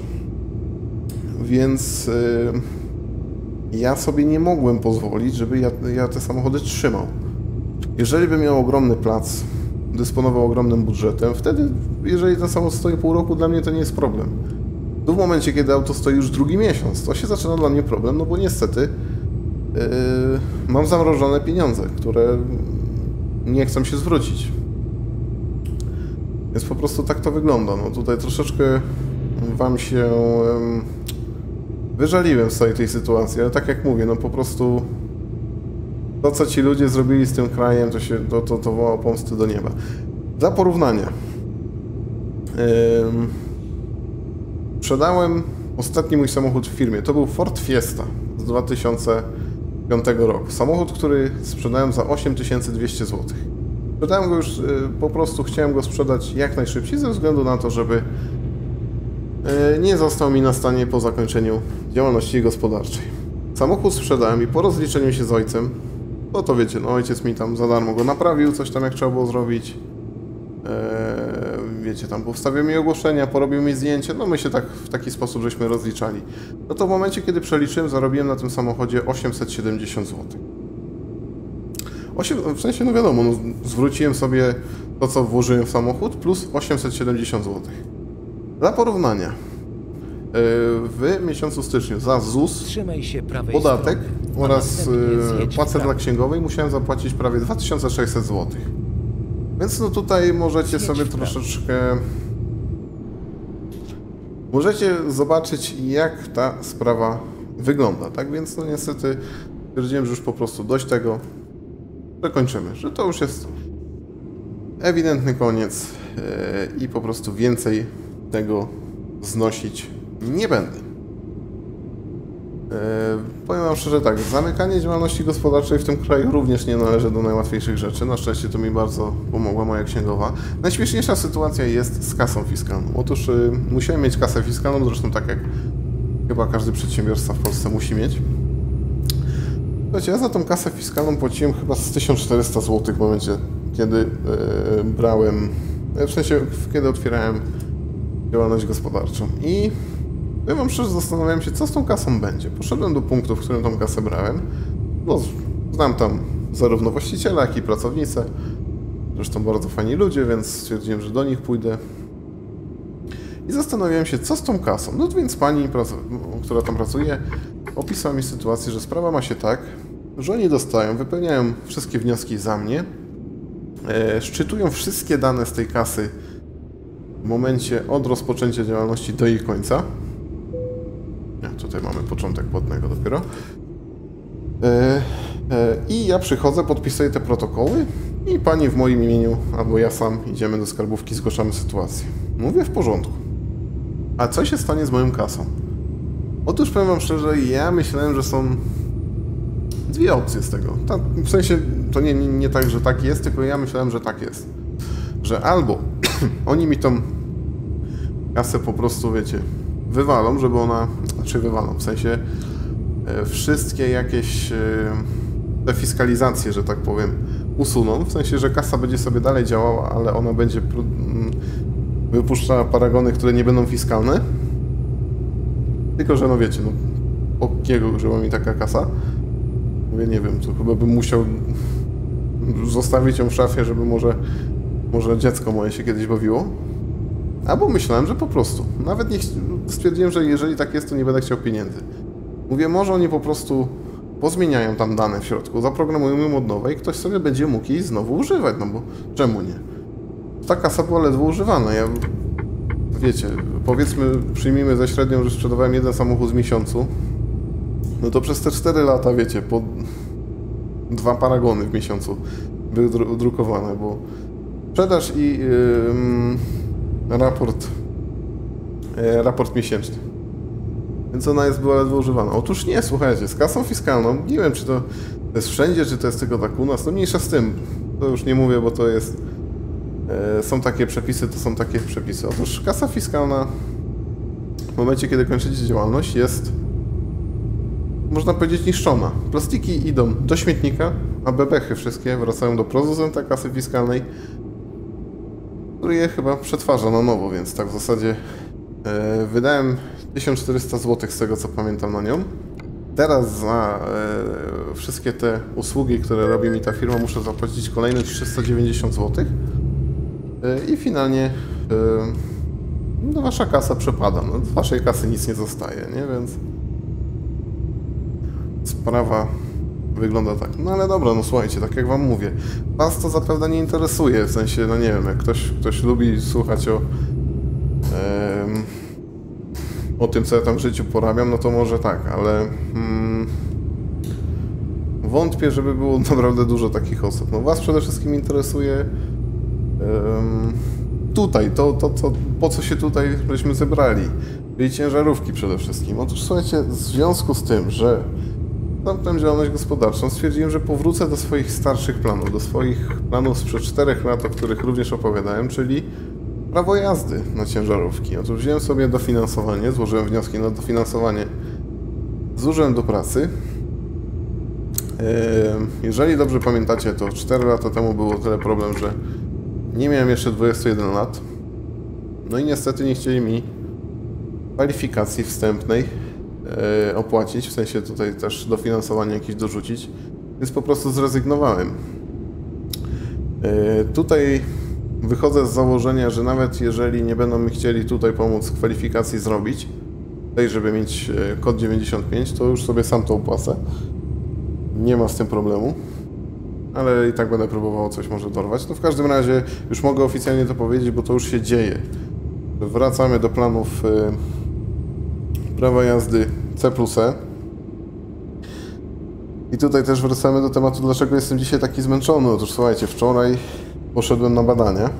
Więc yy, ja sobie nie mogłem pozwolić, żeby ja, ja te samochody trzymał. Jeżeli bym miał ogromny plac, dysponował ogromnym budżetem, wtedy, jeżeli ten samochód stoi pół roku, dla mnie to nie jest problem. Tu w momencie, kiedy auto stoi już drugi miesiąc, to się zaczyna dla mnie problem, no bo niestety yy, mam zamrożone pieniądze, które nie chcą się zwrócić. Więc po prostu tak to wygląda. No tutaj troszeczkę wam się... Yy, Wyżaliłem z całej tej sytuacji, ale tak jak mówię, no po prostu to, co ci ludzie zrobili z tym krajem, to się to, to, to woła pomsty do nieba. Dla porównania, yy, sprzedałem ostatni mój samochód w firmie. To był Ford Fiesta z dwa tysiące piątego roku. Samochód, który sprzedałem za osiem tysięcy dwieście złotych. Sprzedałem go już, yy, po prostu chciałem go sprzedać jak najszybciej ze względu na to, żeby nie został mi na stanie po zakończeniu działalności gospodarczej. Samochód sprzedałem i po rozliczeniu się z ojcem No to wiecie, no ojciec mi tam za darmo go naprawił, coś tam jak trzeba było zrobić. Eee, wiecie, tam powstawił mi ogłoszenia, porobił mi zdjęcie, no my się tak w taki sposób żeśmy rozliczali. No to w momencie, kiedy przeliczyłem, zarobiłem na tym samochodzie osiemset siedemdziesiąt złotych. osiem, w sensie, no wiadomo, no, zwróciłem sobie to, co włożyłem w samochód, plus osiemset siedemdziesiąt złotych. Dla porównania, w miesiącu styczniu za ZUS, Trzymaj się prawej podatek strony, oraz zjedź w płacę prawo. dla księgowej musiałem zapłacić prawie dwa tysiące sześćset złotych. Więc no tutaj możecie Zjedź sobie w prawo. troszeczkę... Możecie zobaczyć, jak ta sprawa wygląda, tak? Więc no niestety stwierdziłem, że już po prostu dość tego, że kończymy, że to już jest ewidentny koniec yy, i po prostu więcej tego znosić nie będę. Yy, powiem wam szczerze tak, zamykanie działalności gospodarczej w tym kraju również nie należy do najłatwiejszych rzeczy. Na szczęście to mi bardzo pomogła moja księgowa. Najśmieszniejsza sytuacja jest z kasą fiskalną. Otóż yy, musiałem mieć kasę fiskalną, zresztą tak jak chyba każdy przedsiębiorca w Polsce musi mieć. Słuchajcie, ja za tą kasę fiskalną płaciłem chyba z tysiąc czterysta złotych w momencie, kiedy yy, brałem, w sensie kiedy otwierałem działalność gospodarczą. I powiem wam szczerze, zastanawiałem się, co z tą kasą będzie. Poszedłem do punktu, w którym tą kasę brałem. No, znam tam zarówno właściciela, jak i pracownicę. Zresztą bardzo fajni ludzie, więc stwierdziłem, że do nich pójdę. I zastanawiałem się, co z tą kasą. No więc pani, która tam pracuje, opisała mi sytuację, że sprawa ma się tak, że oni dostają, wypełniają wszystkie wnioski za mnie, e, szczytują wszystkie dane z tej kasy w momencie od rozpoczęcia działalności do jej końca. Nie, tutaj mamy początek płatnego dopiero. E, e, I ja przychodzę, podpisuję te protokoły i pani w moim imieniu, albo ja sam idziemy do skarbówki, zgłaszamy sytuację. Mówię, w porządku. A co się stanie z moją kasą? Otóż powiem wam szczerze, ja myślałem, że są dwie opcje z tego. Ta, w sensie, to nie, nie, nie tak, że tak jest, tylko ja myślałem, że tak jest. Że albo oni mi tą kasę po prostu, wiecie, wywalą, żeby ona, znaczy wywalą, w sensie e, wszystkie jakieś e, te fiskalizacje, że tak powiem, usuną, w sensie, że kasa będzie sobie dalej działała, ale ona będzie mm, wypuszczała paragony, które nie będą fiskalne. Tylko, że no wiecie, no od kiego użyła mi taka kasa? Mówię, nie wiem, to chyba bym musiał zostawić ją w szafie, żeby może, może dziecko moje się kiedyś bawiło. Albo myślałem, że po prostu. Nawet nie stwierdziłem, że jeżeli tak jest, to nie będę chciał pieniędzy. Mówię, może oni po prostu pozmieniają tam dane w środku, zaprogramują ją od nowej i ktoś sobie będzie mógł jej znowu używać, no bo czemu nie? Ta kasa była ledwo używana. Ja, wiecie, powiedzmy, przyjmijmy za średnią, że sprzedawałem jeden samochód w miesiącu, no to przez te cztery lata, wiecie, po dwa paragony w miesiącu były dru drukowane, bo sprzedaż i yy, raport, yy, raport miesięczny. Więc ona jest była ledwo używana. Otóż nie, słuchajcie, z kasą fiskalną, nie wiem, czy to jest wszędzie, czy to jest tylko tak u nas, no mniejsza z tym, to już nie mówię, bo to jest, yy, są takie przepisy, to są takie przepisy. Otóż kasa fiskalna w momencie, kiedy kończycie działalność, jest, można powiedzieć, niszczona. Plastiki idą do śmietnika, a bebechy wszystkie wracają do producenta kasy fiskalnej, który je chyba przetwarza na nowo, więc tak w zasadzie e, wydałem tysiąc czterysta złotych z tego, co pamiętam, na nią. Teraz za e, wszystkie te usługi, które robi mi ta firma, muszę zapłacić kolejne trzysta dziewięćdziesiąt złotych e, i finalnie e, no, wasza kasa przepada. No, z waszej kasy nic nie zostaje, nie? Więc sprawa wygląda tak. No ale dobra, no słuchajcie, tak jak wam mówię, was to zapewne nie interesuje, w sensie, no nie wiem, jak ktoś, ktoś lubi słuchać o em, o tym, co ja tam w życiu porabiam, no to może tak, ale mm, wątpię, żeby było naprawdę dużo takich osób. No was przede wszystkim interesuje em, tutaj, to, to, to, po co się tutaj żeśmy zebrali, czyli ciężarówki przede wszystkim. Otóż słuchajcie, w związku z tym, że zamknąłem działalność gospodarczą, stwierdziłem, że powrócę do swoich starszych planów, do swoich planów sprzed czterech lat, o których również opowiadałem, czyli prawo jazdy na ciężarówki. Otóż wziąłem sobie dofinansowanie, złożyłem wnioski na dofinansowanie z Urzędu Pracy Jeżeli dobrze pamiętacie, to cztery lata temu było tyle problem, że nie miałem jeszcze dwudziestu jeden lat. No i niestety nie chcieli mi kwalifikacji wstępnej opłacić, w sensie tutaj też dofinansowanie jakieś dorzucić, więc po prostu zrezygnowałem. Tutaj wychodzę z założenia, że nawet jeżeli nie będą mi chcieli tutaj pomóc kwalifikacji zrobić, tej, żeby mieć kod dziewięćdziesiąt pięć, to już sobie sam to opłacę. Nie ma z tym problemu, ale i tak będę próbował coś może dorwać. No w każdym razie już mogę oficjalnie to powiedzieć, bo to już się dzieje. Wracamy do planów prawa jazdy C plus E. I tutaj też wracamy do tematu, dlaczego jestem dzisiaj taki zmęczony. Otóż słuchajcie, wczoraj poszedłem na badania.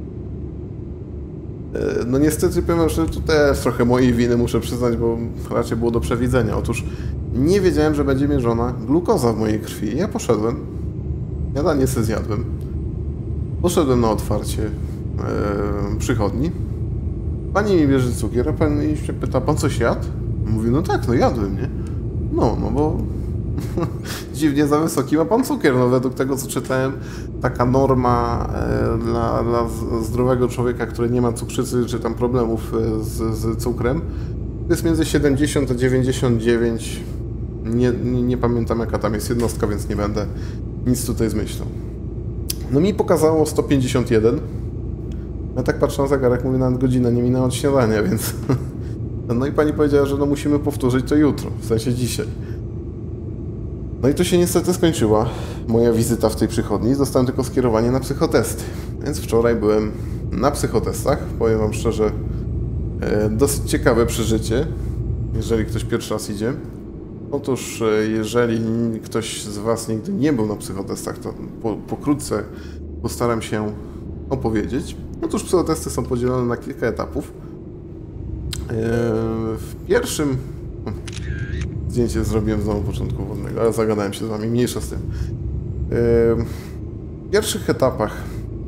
No niestety powiem, że to też trochę mojej winy muszę przyznać, bo raczej było do przewidzenia. Otóż nie wiedziałem, że będzie mierzona glukoza w mojej krwi. Ja poszedłem, śniadanie sobie zjadłem, poszedłem na otwarcie e, przychodni. Pani mi bierze cukier, a pani się pyta, pan coś jadł? Mówi, no tak, no jadłem, nie? No, no bo dziwnie za wysoki ma pan cukier. No według tego, co czytałem, taka norma e, dla, dla zdrowego człowieka, który nie ma cukrzycy czy tam problemów z, z cukrem, to jest między siedemdziesiąt a dziewięćdziesiąt dziewięć. Nie, nie, nie pamiętam, jaka tam jest jednostka, więc nie będę nic tutaj zmyślał. No mi pokazało sto pięćdziesiąt jeden. Ja tak patrzę na zegarek, mówię, nawet godzina nie minęła od śniadania, więc... No i pani powiedziała, że no musimy powtórzyć to jutro, w sensie dzisiaj. No i to się niestety skończyła, moja wizyta w tej przychodni. Dostałem tylko skierowanie na psychotesty. Więc wczoraj byłem na psychotestach. Powiem wam szczerze, e, dosyć ciekawe przeżycie, jeżeli ktoś pierwszy raz idzie. Otóż, e, jeżeli ktoś z was nigdy nie był na psychotestach, to po, pokrótce postaram się opowiedzieć. Otóż psychotesty są podzielone na kilka etapów. E, w pierwszym... Zdjęcie zrobiłem znowu początku wodnego, ale zagadałem się z wami, mniejsza z tym. W pierwszych etapach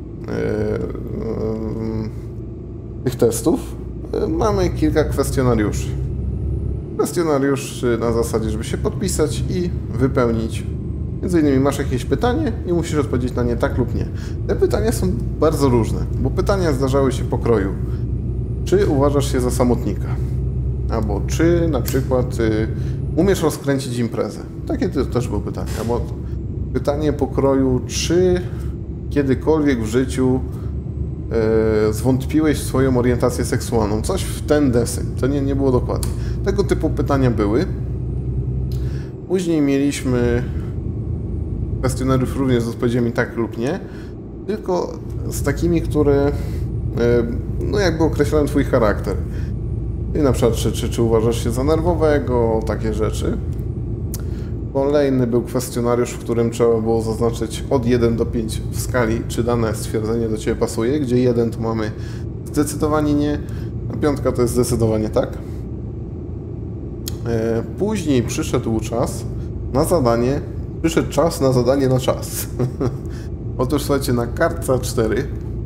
tych testów mamy kilka kwestionariuszy. Kwestionariusz na zasadzie, żeby się podpisać i wypełnić. Między innymi masz jakieś pytanie i musisz odpowiedzieć na nie tak lub nie. Te pytania są bardzo różne, bo pytania zdarzały się pokroju. Czy uważasz się za samotnika? Albo czy na przykład y, umiesz rozkręcić imprezę? Takie to też było pytanie. Albo pytanie pokroju, czy kiedykolwiek w życiu y, zwątpiłeś w swoją orientację seksualną? Coś w ten deseń. To nie, nie było dokładnie. Tego typu pytania były. Później mieliśmy kwestionariusz również z odpowiedziami tak lub nie, tylko z takimi, które y, no jakby określają twój charakter. I na przykład, czy, czy, czy uważasz się za nerwowego, takie rzeczy. Kolejny był kwestionariusz, w którym trzeba było zaznaczyć od jeden do pięciu w skali, czy dane stwierdzenie do ciebie pasuje, gdzie jeden to mamy zdecydowanie nie, a piątka to jest zdecydowanie tak. Później przyszedł czas na zadanie, przyszedł czas na zadanie na czas. Otóż słuchajcie, na kartce A cztery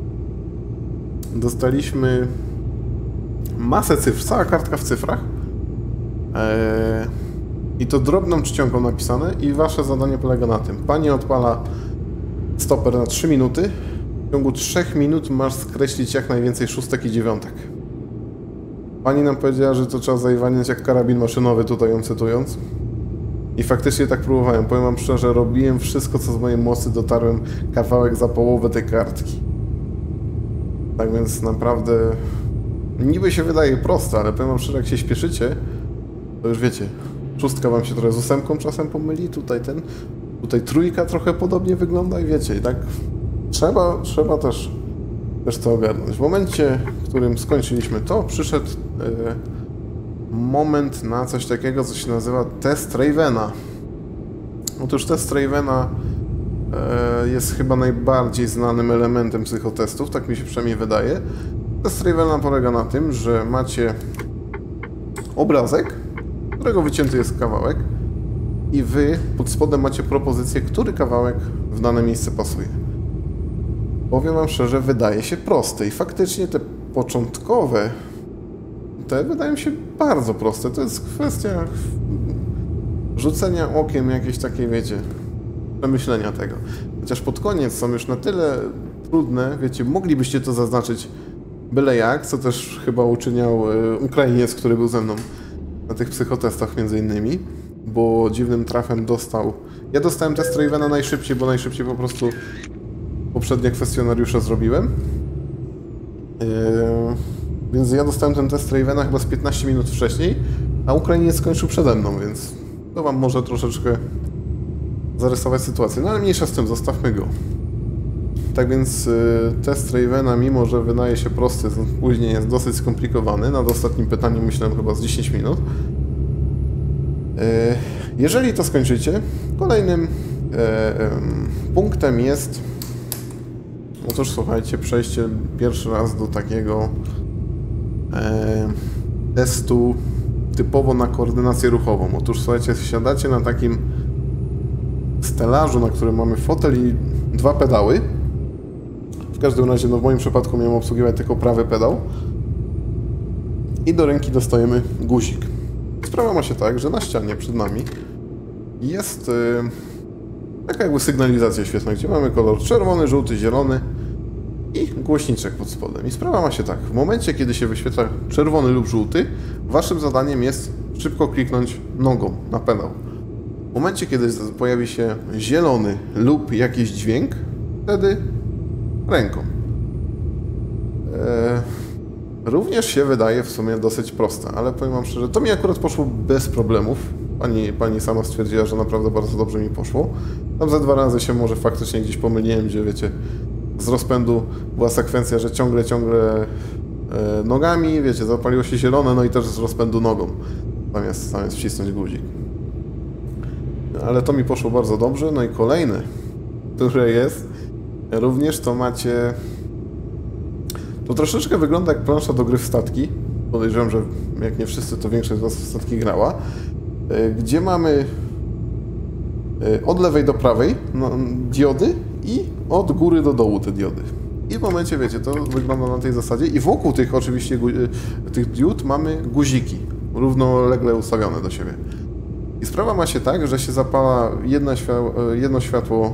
dostaliśmy masę cyfr, cała kartka w cyfrach eee, i to drobną czcionką napisane i wasze zadanie polega na tym. Pani odpala stoper na trzy minuty. W ciągu trzech minut masz skreślić jak najwięcej szóstek i dziewiątek. Pani nam powiedziała, że to trzeba zajwaniać jak karabin maszynowy, tutaj ją cytując. I faktycznie tak próbowałem. Powiem wam szczerze, robiłem wszystko, co z mojej mocy, dotarłem kawałek za połowę tej kartki. Tak więc naprawdę... Niby się wydaje proste, ale powiem wam szczerze, jak się śpieszycie, to już wiecie, szóstka wam się trochę z ósemką czasem pomyli, tutaj ten, tutaj trójka trochę podobnie wygląda i wiecie, i tak trzeba, trzeba też, też to ogarnąć. W momencie, w którym skończyliśmy to, przyszedł e, moment na coś takiego, co się nazywa test Ravena. Otóż test Ravena e, jest chyba najbardziej znanym elementem psychotestów, tak mi się przynajmniej wydaje. Test Ravena polega na tym, że macie obrazek, którego wycięty jest kawałek i wy pod spodem macie propozycję, który kawałek w dane miejsce pasuje. Powiem wam szczerze, wydaje się proste i faktycznie te początkowe, te wydają się bardzo proste. To jest kwestia rzucenia okiem jakieś takie, wiecie, przemyślenia tego. Chociaż pod koniec są już na tyle trudne, wiecie, moglibyście to zaznaczyć byle jak, co też chyba uczyniał Ukrainiec, który był ze mną na tych psychotestach między innymi, bo dziwnym trafem dostał... Ja dostałem test Ravena najszybciej, bo najszybciej po prostu poprzednie kwestionariusze zrobiłem. Yy, więc ja dostałem ten test Ravena chyba z piętnaście minut wcześniej, a Ukrainiec skończył przede mną, więc to wam może troszeczkę zarysować sytuację. No ale mniejsza z tym, zostawmy go. Tak więc yy, test Ravena, mimo że wydaje się prosty, później jest dosyć skomplikowany. Nad ostatnim pytaniem myślałem chyba z dziesięć minut. Yy, jeżeli to skończycie, kolejnym yy, yy, punktem jest... Otóż słuchajcie, przejście pierwszy raz do takiego e, testu typowo na koordynację ruchową. Otóż słuchajcie, siadacie na takim stelażu, na którym mamy fotel i dwa pedały. W każdym razie, no w moim przypadku miałem obsługiwać tylko prawy pedał. I do ręki dostajemy guzik. Sprawa ma się tak, że na ścianie przed nami jest... E, taka jakby sygnalizacja świetna, gdzie mamy kolor czerwony, żółty, zielony i głośniczek pod spodem. I sprawa ma się tak, w momencie kiedy się wyświetla czerwony lub żółty, waszym zadaniem jest szybko kliknąć nogą na pedał. W momencie kiedy pojawi się zielony lub jakiś dźwięk, wtedy ręką. Eee, również się wydaje w sumie dosyć proste, ale powiem wam szczerze, to mi akurat poszło bez problemów. Pani, pani sama stwierdziła, że naprawdę bardzo dobrze mi poszło. Tam za dwa razy się może faktycznie gdzieś pomyliłem, gdzie wiecie, z rozpędu była sekwencja, że ciągle, ciągle e, nogami, wiecie, zapaliło się zielone, no i też z rozpędu nogą, zamiast, zamiast wcisnąć guzik. Ale to mi poszło bardzo dobrze. No i kolejne, które jest, również to macie... To troszeczkę wygląda jak plansza do gry w statki. Podejrzewam, że jak nie wszyscy, to większość z was w statki grała. Gdzie mamy od lewej do prawej no, diody i od góry do dołu te diody. I w momencie, wiecie, to wygląda na tej zasadzie i wokół tych oczywiście tych diod mamy guziki równolegle ustawione do siebie. I sprawa ma się tak, że się zapala jedna światło, jedno światło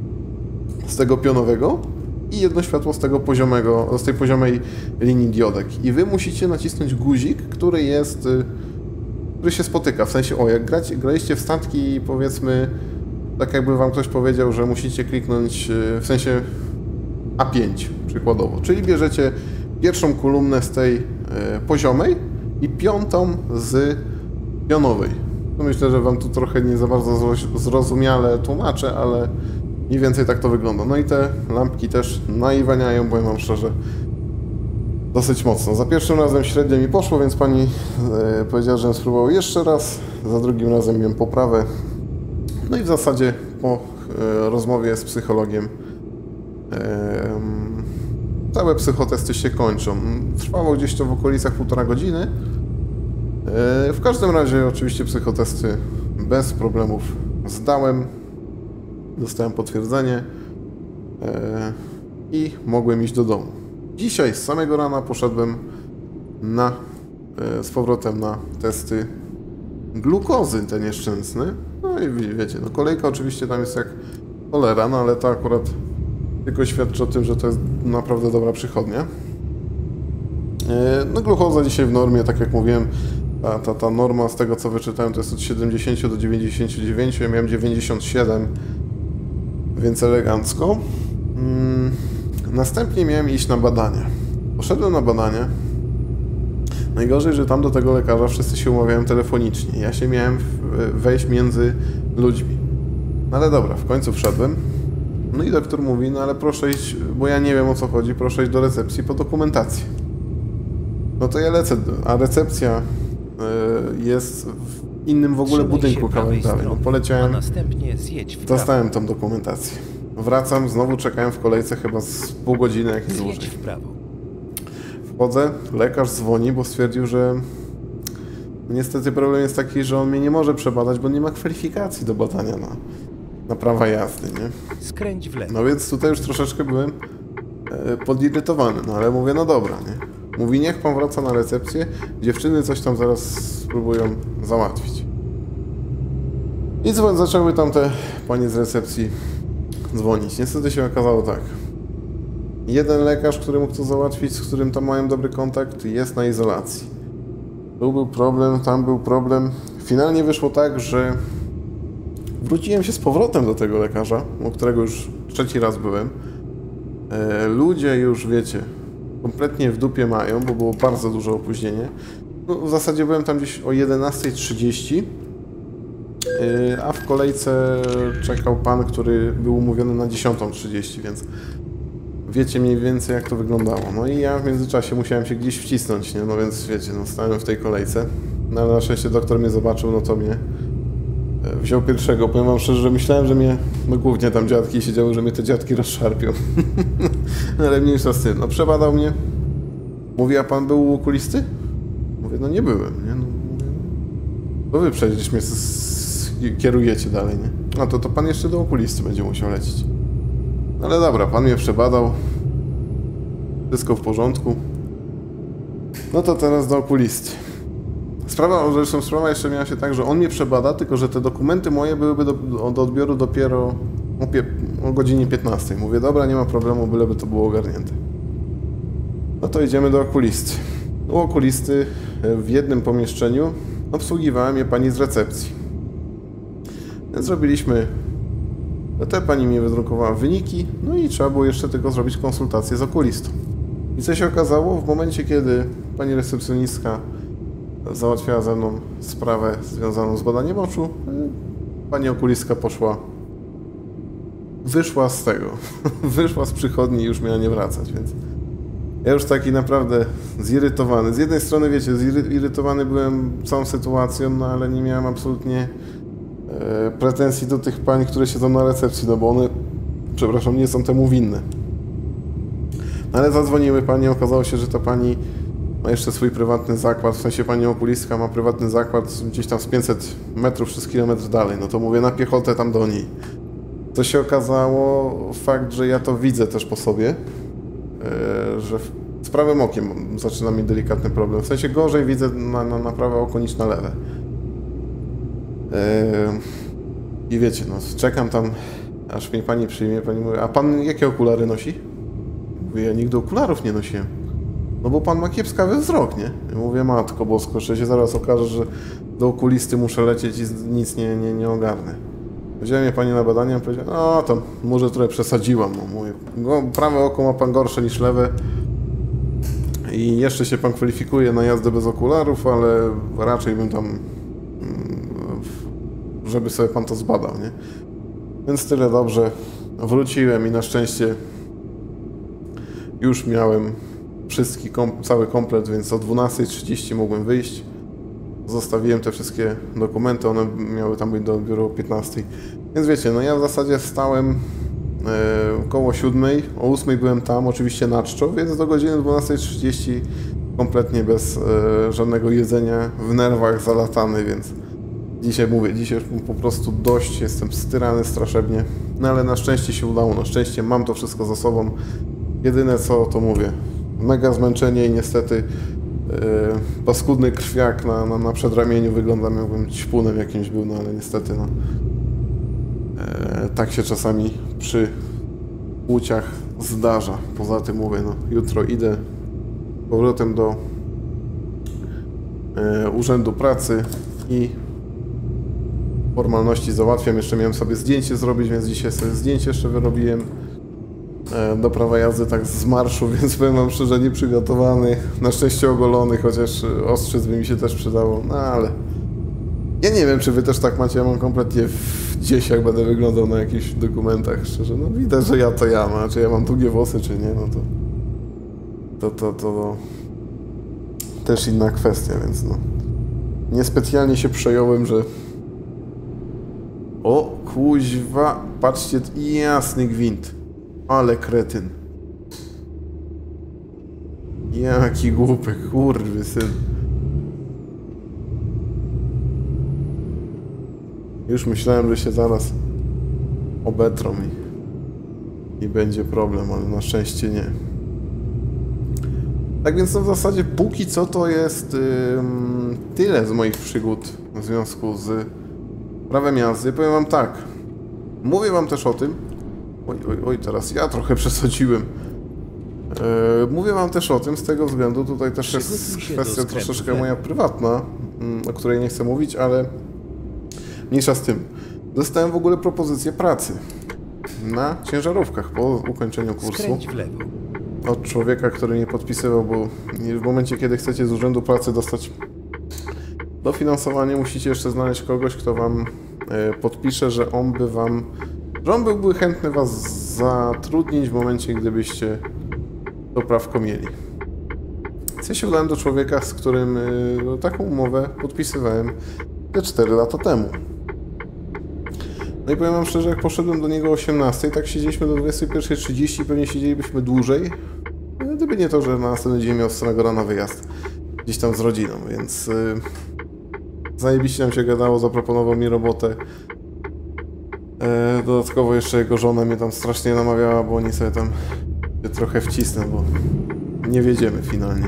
z tego pionowego i jedno światło z tego poziomego, z tej poziomej linii diodek. I wy musicie nacisnąć guzik, który jest... który się spotyka, w sensie, o, jak grać, graliście w statki, powiedzmy, tak jakby wam ktoś powiedział, że musicie kliknąć, w sensie A pięć przykładowo, czyli bierzecie pierwszą kolumnę z tej e, poziomej i piątą z pionowej. No myślę, że wam tu trochę nie za bardzo zrozumiale tłumaczę, ale mniej więcej tak to wygląda. No i te lampki też naiwaniają, powiem wam szczerze, dosyć mocno. Za pierwszym razem średnio mi poszło, więc pani e, powiedziała, żebym spróbował jeszcze raz. Za drugim razem miałem poprawę. No i w zasadzie po e, rozmowie z psychologiem e, całe psychotesty się kończą. Trwało gdzieś to w okolicach półtora godziny. E, w każdym razie oczywiście psychotesty bez problemów zdałem. Dostałem potwierdzenie e, i mogłem iść do domu. Dzisiaj z samego rana poszedłem na, e, z powrotem na testy glukozy, te nieszczęsne. No i wiecie, no kolejka oczywiście tam jest jak cholera, no ale to akurat tylko świadczy o tym, że to jest naprawdę dobra przychodnia. E, no glukoza dzisiaj w normie, tak jak mówiłem, ta, ta, ta norma z tego co wyczytałem to jest od siedemdziesiąt do dziewięćdziesięciu dziewięciu, ja miałem dziewięćdziesiąt siedem, więc elegancko. Mm. Następnie miałem iść na badania. Poszedłem na badania. Najgorzej, że tam do tego lekarza wszyscy się umawiają telefonicznie. Ja się miałem wejść między ludźmi. No ale dobra, w końcu wszedłem. No i doktor mówi, no ale proszę iść, bo ja nie wiem o co chodzi, proszę iść do recepcji po dokumentację. No to ja lecę, a recepcja y, jest w innym w ogóle Trzymaj budynku się kawałek dalej. No poleciałem, a następnie zjedź w prawo. dostałem tą dokumentację. Wracam, znowu czekałem w kolejce chyba z pół godziny, jak nie dłużej. Zjedź w prawo. Wchodzę, lekarz dzwoni, bo stwierdził, że niestety problem jest taki, że on mnie nie może przebadać, bo nie ma kwalifikacji do badania na, na prawa jazdy, nie? Skręć w lewo. No więc tutaj już troszeczkę byłem e, podirytowany, no ale mówię, no dobra, nie? Mówi, niech pan wraca na recepcję, dziewczyny coś tam zaraz spróbują załatwić. I dzwon, zaczęły tam te panie z recepcji dzwonić. Niestety się okazało tak. Jeden lekarz, który mógł to załatwić, z którym tam mają dobry kontakt, jest na izolacji. Tu był problem, tam był problem. Finalnie wyszło tak, że wróciłem się z powrotem do tego lekarza, u którego już trzeci raz byłem. E, ludzie już, wiecie, kompletnie w dupie mają, bo było bardzo duże opóźnienie. No, w zasadzie byłem tam gdzieś o jedenasta trzydzieści, e, a w kolejce czekał pan, który był umówiony na dziesiąta trzydzieści, więc wiecie mniej więcej, jak to wyglądało. No i ja w międzyczasie musiałem się gdzieś wcisnąć, nie? No więc wiecie, no stałem w tej kolejce. No ale na szczęście doktor mnie zobaczył, no to mnie wziął pierwszego. Powiem wam szczerze, że myślałem, że mnie, no głównie tam dziadki siedziały, że mnie te dziadki rozszarpią. Ale mniejsza z tym. No przebadał mnie. Mówi, a pan był u okulisty? Mówię, no nie byłem, nie? No, mówię, to wy przecież mnie kierujecie dalej, nie? No to, to pan jeszcze do okulisty będzie musiał lecieć. Ale dobra, pan mnie przebadał. Wszystko w porządku. No to teraz do okulisty. Sprawa, zresztą sprawa jeszcze miała się tak, że on mnie przebada, tylko że te dokumenty moje byłyby do, do odbioru dopiero o, pie, o godzinie piętnastej. Mówię, dobra, nie ma problemu, byleby to było ogarnięte. No to idziemy do okulisty. U okulisty w jednym pomieszczeniu obsługiwała mnie pani z recepcji. Więc zrobiliśmy... Te pani mi wydrukowała wyniki, no i trzeba było jeszcze tylko zrobić konsultację z okulistą. I co się okazało? W momencie, kiedy pani recepcjonistka załatwiała ze mną sprawę związaną z badaniem oczu, pani okulistka poszła, wyszła z tego, wyszła z przychodni i już miała nie wracać, więc ja już taki naprawdę zirytowany. Z jednej strony, wiecie, zirytowany byłem całą sytuacją, no ale nie miałem absolutnie e, pretensji do tych pań, które siedzą na recepcji, no bo one, przepraszam, nie są temu winne. No ale zadzwoniły pani, okazało się, że ta pani ma jeszcze swój prywatny zakład, w sensie pani okulistka ma prywatny zakład gdzieś tam z pięćset metrów, przez kilometr dalej. No to mówię, na piechotę tam do niej. To się okazało, fakt, że ja to widzę też po sobie, yy, że z prawym okiem zaczyna mi delikatny problem. W sensie gorzej widzę na, na, na prawe oko niż na lewe. Yy, I wiecie, no czekam tam, aż mnie pani przyjmie, pani mówi, a pan jakie okulary nosi? Mówię, ja nigdy okularów nie nosiłem. No bo pan ma kiepskawy wzrok, nie? Ja mówię, matko bosko, że się zaraz okaże, że do okulisty muszę lecieć i nic nie, nie, nie ogarnę. Wzięła mnie pani na badania i powiedziała, no to może trochę przesadziłam. No, mówię, prawe oko ma pan gorsze niż lewe i jeszcze się pan kwalifikuje na jazdę bez okularów, ale raczej bym tam, żeby sobie pan to zbadał, nie? Więc tyle dobrze. Wróciłem i na szczęście już miałem wszystki, kom, cały komplet, więc o dwunasta trzydzieści mogłem wyjść. Zostawiłem te wszystkie dokumenty, one miały tam być do odbioru o piętnastej. Więc wiecie, no ja w zasadzie stałem e, koło siódmej, o ósmej byłem tam, oczywiście na czczo, więc do godziny dwunasta trzydzieści kompletnie bez e, żadnego jedzenia, w nerwach zalatany, więc dzisiaj mówię, dzisiaj już po prostu dość, jestem styrany strasznie, no ale na szczęście się udało, na szczęście mam to wszystko za sobą. Jedyne co, to mówię, mega zmęczenie i niestety yy, paskudny krwiak na, na, na przedramieniu, wyglądam jakbym ćpunem jakimś był, no ale niestety no, yy, tak się czasami przy płciach zdarza. Poza tym mówię, no jutro idę powrotem do yy, Urzędu Pracy i formalności załatwiam. Jeszcze miałem sobie zdjęcie zrobić, więc dzisiaj sobie zdjęcie jeszcze wyrobiłem do prawa jazdy tak z marszu, więc powiem wam szczerze, nieprzygotowany, na szczęście ogolony, chociaż ostrzyc by mi się też przydało, no ale ja nie wiem, czy wy też tak macie, ja mam kompletnie gdzieś, jak będę wyglądał na jakichś dokumentach, szczerze, no widać, że ja to ja, no, czy ja mam długie włosy, czy nie, no to to, to, to, to też inna kwestia, więc no niespecjalnie się przejąłem, że o kuźwa, patrzcie, jasny gwint. Ale kretyn. Jaki głupek, kurwy syn. Już myślałem, że się zaraz obetrą i, i będzie problem, ale na szczęście nie. Tak więc no w zasadzie póki co to jest ym, tyle z moich przygód w związku z prawem jazdy. Powiem wam tak, mówię wam też o tym, oj, oj, oj, teraz ja trochę przesadziłem. E, mówię wam też o tym z tego względu, tutaj też jest kwestia troszeczkę moja prywatna, o której nie chcę mówić, ale mniejsza z tym. Dostałem w ogóle propozycję pracy na ciężarówkach po ukończeniu kursu. Skręć w lewo. Od człowieka, który nie podpisywał, bo w momencie, kiedy chcecie z urzędu pracy dostać dofinansowanie, musicie jeszcze znaleźć kogoś, kto wam podpisze, że on by wam, że on byłby chętny was zatrudnić w momencie, gdybyście to prawko mieli. Więc ja się udałem do człowieka, z którym no, taką umowę podpisywałem te cztery lata temu. No i powiem wam szczerze, jak poszedłem do niego o osiemnastej, tak siedzieliśmy do dwudziestej pierwszej trzydzieści, pewnie siedzielibyśmy dłużej, gdyby nie to, że na następny dzień miał z samego rana wyjazd gdzieś tam z rodziną, więc yy, zajebiście nam się gadało, zaproponował mi robotę. Yy, dodatkowo jeszcze jego żona mnie tam strasznie namawiała, bo oni sobie tam się trochę wcisnę, bo nie wiedziemy finalnie.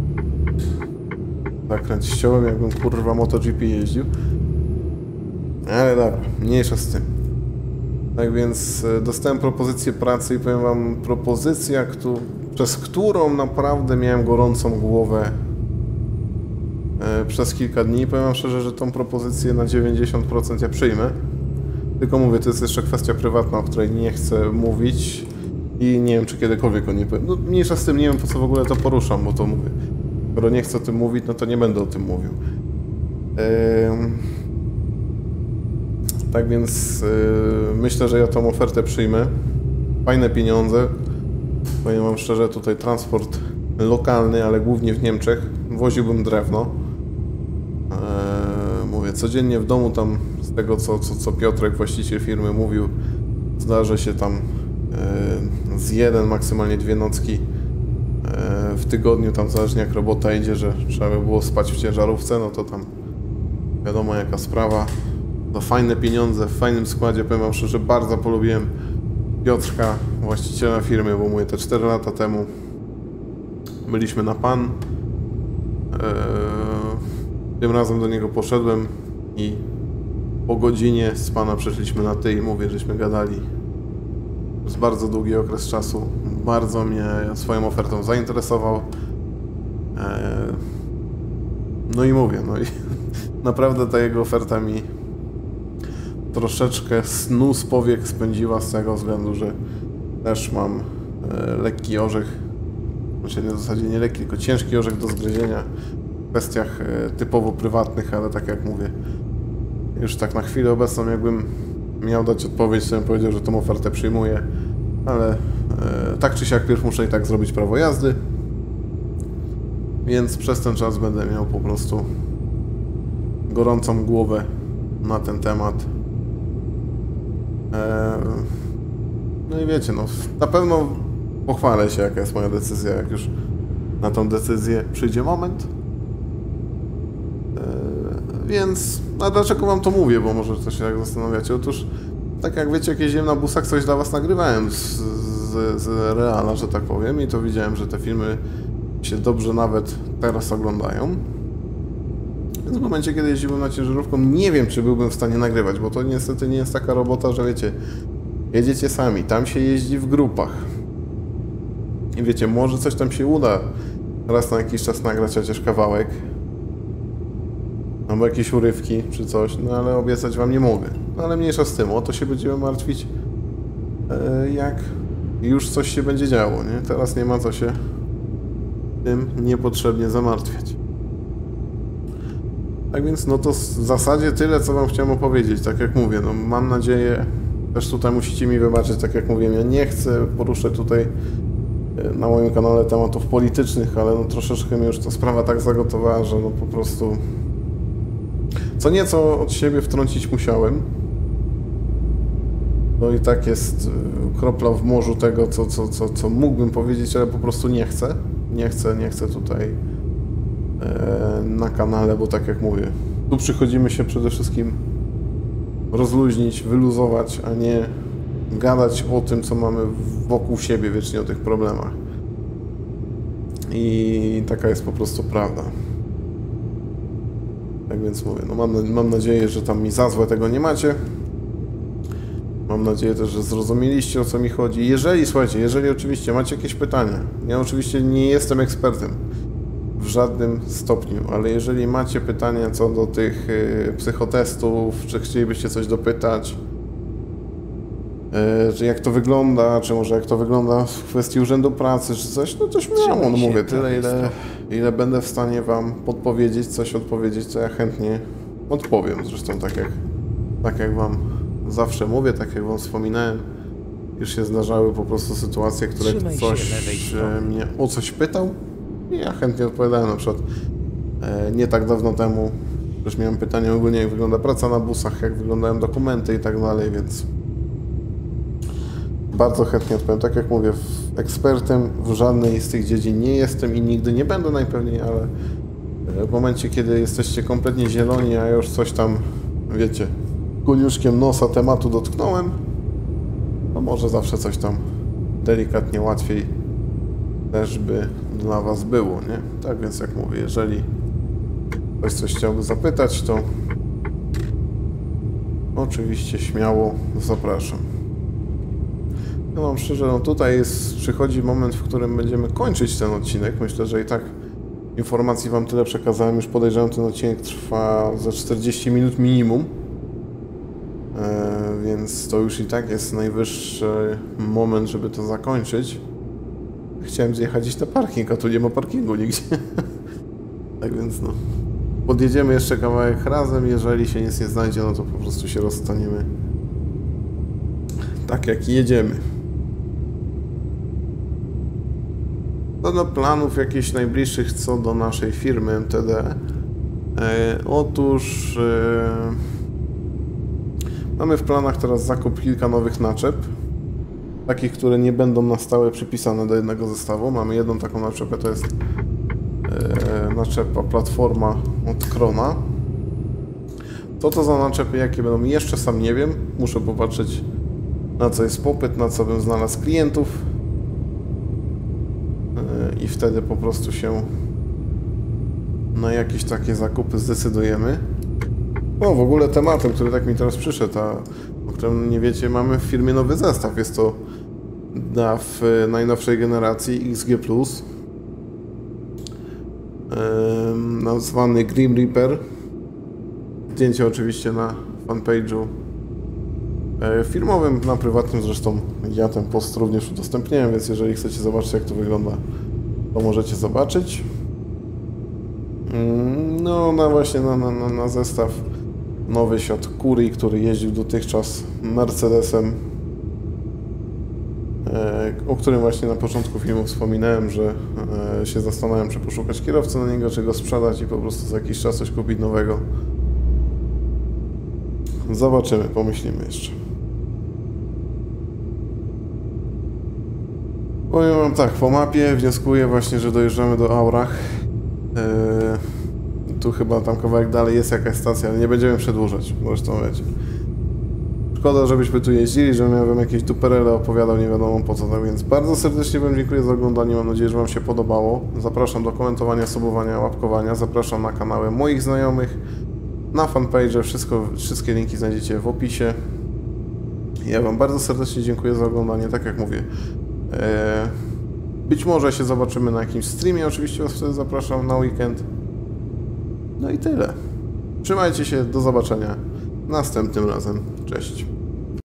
Zakręt ściąłem, jakbym kurwa MotoGP jeździł. Ale dobra, mniejsza z tym. Tak więc dostałem propozycję pracy i powiem wam, propozycja, kto, przez którą naprawdę miałem gorącą głowę e, przez kilka dni. Powiem wam szczerze, że tą propozycję na dziewięćdziesiąt procent ja przyjmę. Tylko mówię, to jest jeszcze kwestia prywatna, o której nie chcę mówić i nie wiem, czy kiedykolwiek o niej powiem. No mniejsza z tym, nie wiem, po co w ogóle to poruszam, bo to mówię. Skoro nie chcę o tym mówić, no to nie będę o tym mówił. E, Tak więc yy, myślę, że ja tą ofertę przyjmę. Fajne pieniądze. Powiem wam szczerze, tutaj transport lokalny, ale głównie w Niemczech. Woziłbym drewno. Yy, mówię, codziennie w domu tam, z tego co, co, co Piotrek, właściciel firmy, mówił, zdarzy się tam yy, z jeden, maksymalnie dwie nocki yy, w tygodniu, tam zależnie jak robota idzie, że trzeba by było spać w ciężarówce, no to tam wiadomo jaka sprawa. To fajne pieniądze, w fajnym składzie. Powiem wam szczerze, bardzo polubiłem Piotrka, właściciela firmy, bo mówię, te cztery lata temu byliśmy na pan. Eee, tym razem do niego poszedłem i po godzinie z pana przeszliśmy na ty i mówię, żeśmy gadali przez bardzo długi okres czasu. Bardzo mnie swoją ofertą zainteresował. Eee, no i mówię, no i naprawdę ta jego oferta mi troszeczkę snu z powiek spędziła z tego względu, że też mam e, lekki orzech, znaczy w zasadzie nie lekki, tylko ciężki orzech do zgryzienia w kwestiach e, typowo prywatnych, ale tak jak mówię, już tak na chwilę obecną jakbym miał dać odpowiedź, to bym powiedział, że tą ofertę przyjmuję, ale e, tak czy siak pierw muszę i tak zrobić prawo jazdy, więc przez ten czas będę miał po prostu gorącą głowę na ten temat. No i wiecie, no na pewno pochwalę się, jaka jest moja decyzja, jak już na tą decyzję przyjdzie moment. Więc, a dlaczego wam to mówię, bo może też się tak zastanawiacie. Otóż, tak jak wiecie, jak jeździłem na busach, coś dla was nagrywałem z, z, z Reala, że tak powiem, i to widziałem, że te filmy się dobrze nawet teraz oglądają. Więc w momencie, kiedy jeździłem na ciężarówką, nie wiem, czy byłbym w stanie nagrywać, bo to niestety nie jest taka robota, że wiecie, jedziecie sami, tam się jeździ w grupach. I wiecie, może coś tam się uda raz na jakiś czas nagrać chociaż kawałek, albo jakieś urywki, czy coś, no ale obiecać wam nie mogę. No ale mniejsza z tym, o to się będziemy martwić, jak już coś się będzie działo, nie? Teraz nie ma co się tym niepotrzebnie zamartwiać. Tak więc no to w zasadzie tyle, co wam chciałem opowiedzieć. Tak jak mówię, no mam nadzieję, też tutaj musicie mi wybaczyć, tak jak mówię, ja nie chcę poruszać tutaj na moim kanale tematów politycznych, ale no troszeczkę mnie już ta sprawa tak zagotowała, że no po prostu co nieco od siebie wtrącić musiałem. No i tak jest kropla w morzu tego, co, co, co, co mógłbym powiedzieć, ale po prostu nie chcę. Nie chcę, nie chcę tutaj na kanale, bo tak jak mówię, tu przychodzimy się przede wszystkim rozluźnić, wyluzować, a nie gadać o tym, co mamy wokół siebie, wiecznie o tych problemach. I taka jest po prostu prawda. Tak więc mówię, no mam, mam nadzieję, że tam mi za złe tego nie macie. Mam nadzieję też, że zrozumieliście, o co mi chodzi. Jeżeli, słuchajcie, jeżeli oczywiście macie jakieś pytania, ja oczywiście nie jestem ekspertem w żadnym stopniu, ale jeżeli macie pytania co do tych y, psychotestów, czy chcielibyście coś dopytać, y, czy jak to wygląda, czy może jak to wygląda w kwestii urzędu pracy, czy coś, no to śmiało, no mówię, tyle ile, ile będę w stanie wam podpowiedzieć, coś odpowiedzieć, to ja chętnie odpowiem. Zresztą tak jak, tak jak wam zawsze mówię, tak jak wam wspominałem, już się zdarzały po prostu sytuacje, które Trzymaj ktoś się lewej strony. mnie o coś pytał i ja chętnie odpowiadałem. Na przykład e, nie tak dawno temu już miałem pytanie ogólnie, jak wygląda praca na busach, jak wyglądają dokumenty i tak dalej, więc bardzo chętnie odpowiem. Tak jak mówię, ekspertem w żadnej z tych dziedzin nie jestem i nigdy nie będę najpewniej, ale w momencie, kiedy jesteście kompletnie zieloni, a ja już coś tam, wiecie, koniuszkiem nosa tematu dotknąłem, to może zawsze coś tam delikatnie łatwiej też by dla was było, nie? Tak więc jak mówię, jeżeli ktoś coś chciałby zapytać, to oczywiście śmiało zapraszam. Ja wam szczerze, no tutaj jest, przychodzi moment, w którym będziemy kończyć ten odcinek. Myślę, że i tak informacji wam tyle przekazałem, już podejrzewam, ten odcinek trwa za czterdzieści minut minimum. E, więc to już i tak jest najwyższy moment, żeby to zakończyć. Chciałem zjechać iść na parking, a tu nie ma parkingu nigdzie. Tak więc no. Podjedziemy jeszcze kawałek razem, jeżeli się nic nie znajdzie, no to po prostu się rozstaniemy. Tak jak jedziemy. Co do planów jakichś najbliższych co do naszej firmy M T D. E, otóż e, mamy w planach teraz zakup kilka nowych naczep. Takich, które nie będą na stałe przypisane do jednego zestawu. Mamy jedną taką naczepę, to jest e, naczepa, platforma od Krona. Co to za naczepy, jakie będą, jeszcze sam nie wiem. Muszę popatrzeć, na co jest popyt, na co bym znalazł klientów. E, I wtedy po prostu się na jakieś takie zakupy zdecydujemy. No w ogóle tematem, który tak mi teraz przyszedł, a o którym nie wiecie, mamy w firmie nowy zestaw. Jest to D A W najnowszej generacji X G plus, yy, nazwany Grim Reaper. Zdjęcie oczywiście na fanpage'u yy, firmowym, na prywatnym zresztą ja ten post również udostępniałem, więc jeżeli chcecie zobaczyć, jak to wygląda, to możecie zobaczyć. Yy, no na właśnie na, na, na, na zestaw nowy siadł Curie, który jeździł dotychczas Mercedesem, o którym właśnie na początku filmu wspominałem, że się zastanawiam, czy poszukać kierowcy na niego, czy go sprzedać i po prostu za jakiś czas coś kupić nowego. Zobaczymy, pomyślimy jeszcze. Powiem wam tak, po mapie wnioskuję właśnie, że dojeżdżamy do Aurach. Eee, tu chyba tam kawałek dalej jest jakaś stacja, ale nie będziemy przedłużać, zresztą wiecie. Szkoda, żebyśmy tu jeździli, żebym ja wam jakieś duperele opowiadał, nie wiadomo po co, tak więc bardzo serdecznie wam dziękuję za oglądanie, mam nadzieję, że wam się podobało. Zapraszam do komentowania, subowania, łapkowania, zapraszam na kanały moich znajomych, na fanpage, wszystko, wszystkie linki znajdziecie w opisie. Ja wam bardzo serdecznie dziękuję za oglądanie, tak jak mówię. E, być może się zobaczymy na jakimś streamie, oczywiście was wtedy zapraszam na weekend. No i tyle. Trzymajcie się, do zobaczenia następnym razem. Cześć.